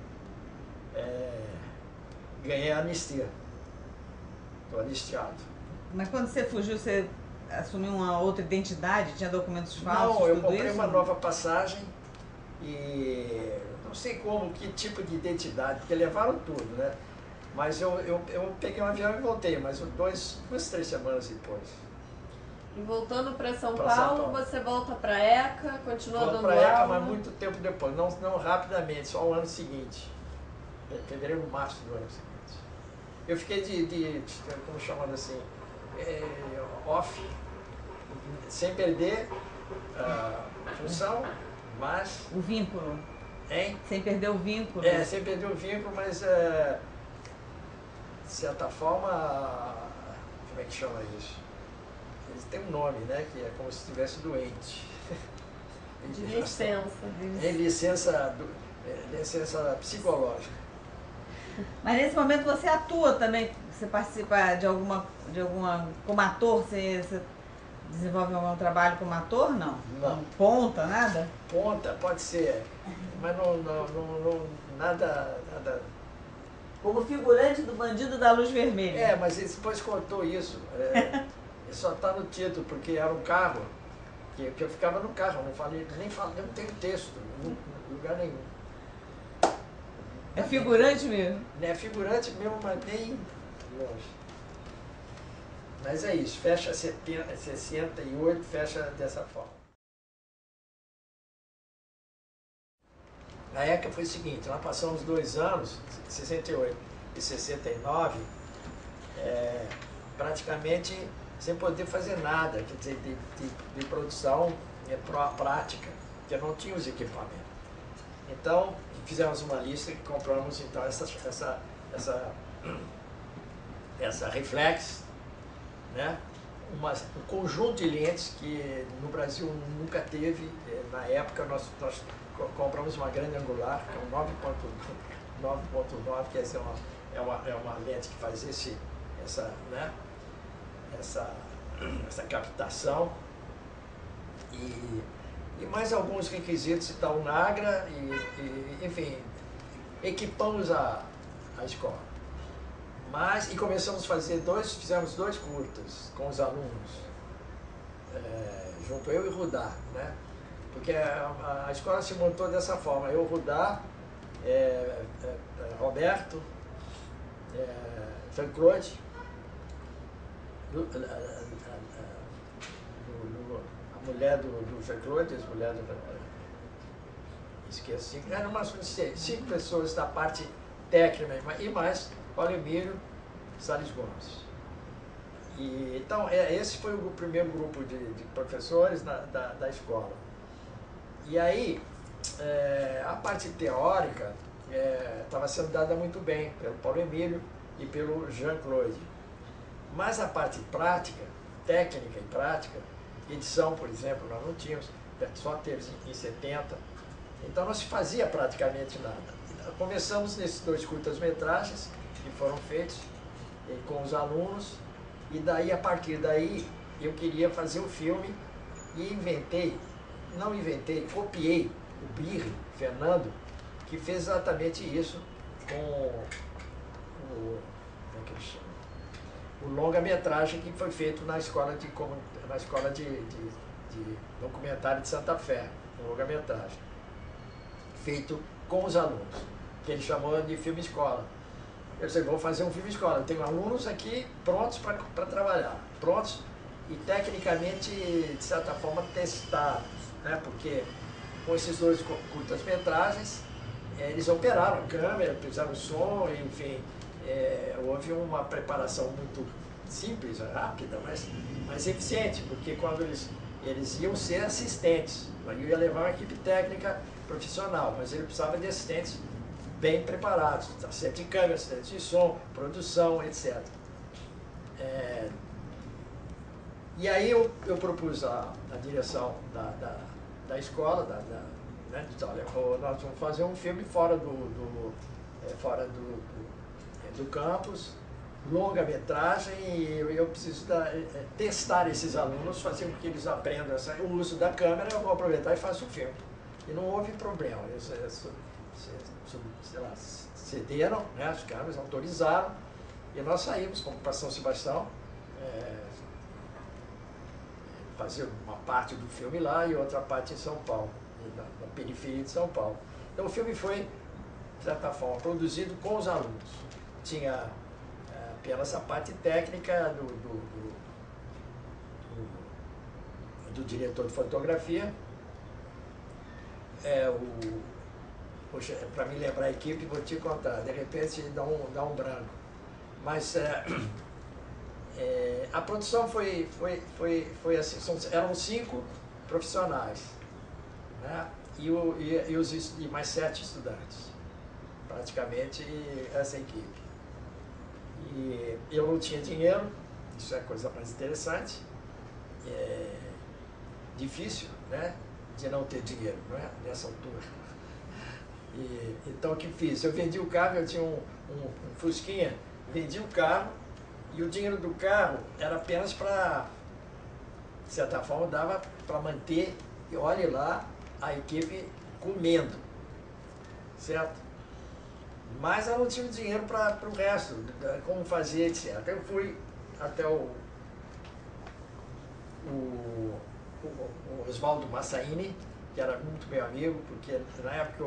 ganhei a anistia. Estou anistiado. Mas quando você fugiu, você assumiu uma outra identidade? Tinha documentos falsos? Não, eu tudo comprei isso? uma nova passagem e não sei como, que tipo de identidade, porque levaram tudo, né? Mas eu peguei um avião e voltei, mas 2-3 semanas depois. E voltando para São Paulo, você volta para a ECA, continua Volto dando para a ECA, aula? mas muito tempo depois, não rapidamente, só o ano seguinte. Fevereiro, março do ano seguinte. Eu fiquei como chamando assim, off, sem perder a função, mas... O vínculo. Hein? Sem perder o vínculo. Sem perder o vínculo, mas de certa forma, como é que chama isso? Eles têm um nome, né? Que é como se estivesse doente. De licença. Licença psicológica. Mas nesse momento você atua também, você participa de alguma como ator, você desenvolve algum trabalho como ator, não? Não. Ponta, nada? Ponta, pode ser, mas nada... Como figurante do Bandido da Luz Vermelha. Mas ele depois contou isso, ele só está no título, porque era um carro, que eu ficava no carro, não tenho texto, em lugar nenhum. É figurante mesmo? É figurante mesmo, mas bem longe. Mas é isso, fecha 68, fecha dessa forma. Na ECA foi o seguinte, nós passamos 2 anos, 68 e 69, praticamente sem poder fazer nada, quer dizer, de produção prática, porque não tinha os equipamentos. Então, fizemos uma lista e compramos então essa reflex, né? Um conjunto de lentes que no Brasil nunca teve. Na época nós compramos uma grande angular, que é um 9.9, que é uma lente que faz né? essa captação e mais alguns requisitos e tal, Nagra, enfim, equipamos a escola. E começamos a fazer fizemos 2 curtas com os alunos, junto eu e Rudá, né? Porque a escola se montou dessa forma, eu, Rudá, Roberto, Jean-Claude, a mulher do Jean-Claude, a mulher esqueci, eram umas 5 pessoas da parte técnica e mais Paulo Emílio Salles Gomes. Então, esse foi o primeiro grupo de professores da escola. E aí, a parte teórica estava sendo dada muito bem pelo Paulo Emílio e pelo Jean-Claude. Mas a parte prática, técnica e prática, edição, por exemplo, nós não tínhamos, só teve em 70, então não se fazia praticamente nada. Começamos nesses 2 curtas-metragens que foram feitos com os alunos, e daí, a partir daí, eu queria fazer o filme e copiei o Birri, Fernando, que fez exatamente isso com como é que ele chama? O longa-metragem que foi feito na escola de documentário de Santa Fé, um longa-metragem, feito com os alunos, que ele chamou de filme escola. Eu disse, vou fazer um filme escola, eu tenho alunos aqui prontos para trabalhar, prontos e tecnicamente, de certa forma, testados, né? Porque com esses 2 curtas-metragens, eles operaram a câmera, fizeram o som, enfim, houve uma preparação muito simples, rápida, mas eficiente, porque quando eles iam ser assistentes, eu ia levar uma equipe técnica profissional, mas ele precisava de assistentes bem preparados, assistente de câmera, assistente de som, produção, etc. E aí eu propus a direção da escola, né, de, olha, nós vamos fazer um filme fora do campus, longa-metragem, e eu preciso testar esses alunos, fazer com que eles aprendam o uso da câmera, eu vou aproveitar e faço o filme. E não houve problema, eles cederam, né, as câmeras, autorizaram, e nós saímos para São Sebastião, fazer uma parte do filme lá e outra parte em São Paulo, na periferia de São Paulo. Então o filme foi, de certa forma, produzido com os alunos. Tinha apenas a parte técnica do diretor de fotografia. Para me lembrar a equipe, vou te contar, de repente dá um branco. Mas a produção foi assim, eram 5 profissionais, né? E mais 7 estudantes, praticamente essa equipe. E eu não tinha dinheiro, isso é a coisa mais interessante, difícil, né, de não ter dinheiro, não é? Nessa altura. Então o que fiz? Eu vendi o carro, eu tinha um Fusquinha, vendi o carro, e o dinheiro do carro era apenas para, de certa forma, dava para manter, e olhe lá, a equipe comendo, certo? Mas eu não tinha dinheiro para o resto, como fazer, etc. Eu fui até o Oswaldo Massaini, que era muito meu amigo, porque na época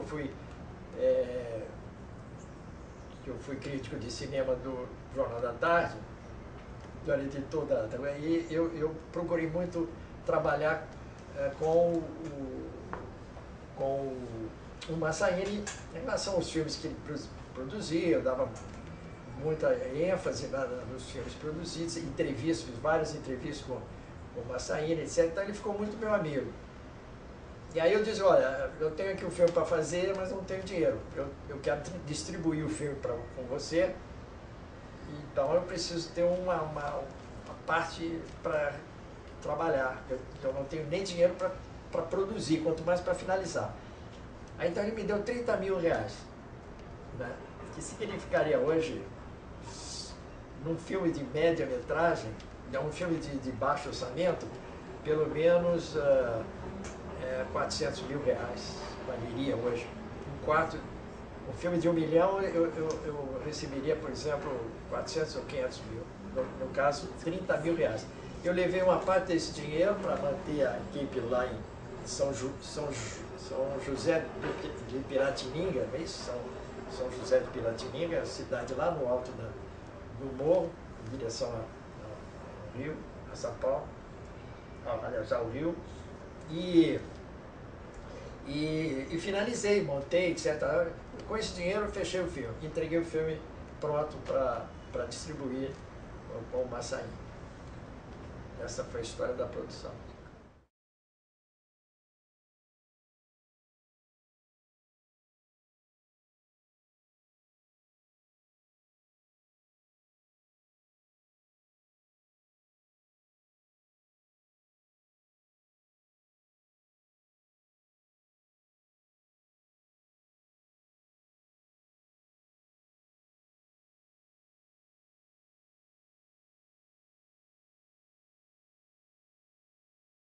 que eu fui crítico de cinema do Jornal da Tarde, do editor e eu procurei muito trabalhar com o Massaini em relação aos filmes que ele produzia. Eu dava muita ênfase nos filmes produzidos, entrevistas, fiz várias entrevistas com o Massaini, etc. Então ele ficou muito meu amigo. E aí eu disse, olha, eu tenho aqui um filme para fazer, mas não tenho dinheiro. Eu quero distribuir o filme com você, então eu preciso ter uma parte para trabalhar. Eu não tenho nem dinheiro para produzir, quanto mais para finalizar. Aí então ele me deu 30 mil reais, né? Que significaria hoje, num filme de média-metragem, é um filme de baixo orçamento, pelo menos 400 mil reais valeria hoje. Um filme de 1 milhão eu receberia, por exemplo, 400 ou 500 mil. No caso, 30 mil reais. Eu levei uma parte desse dinheiro para manter a equipe lá em São José de Piratininga, não é isso? São José de Piratininga, cidade lá no alto do morro, em direção ao Rio, a São Paulo, aliás, ao Rio. E finalizei, montei, etc. Com esse dinheiro eu fechei o filme, entreguei o filme pronto para distribuir com o Massaí. Essa foi a história da produção.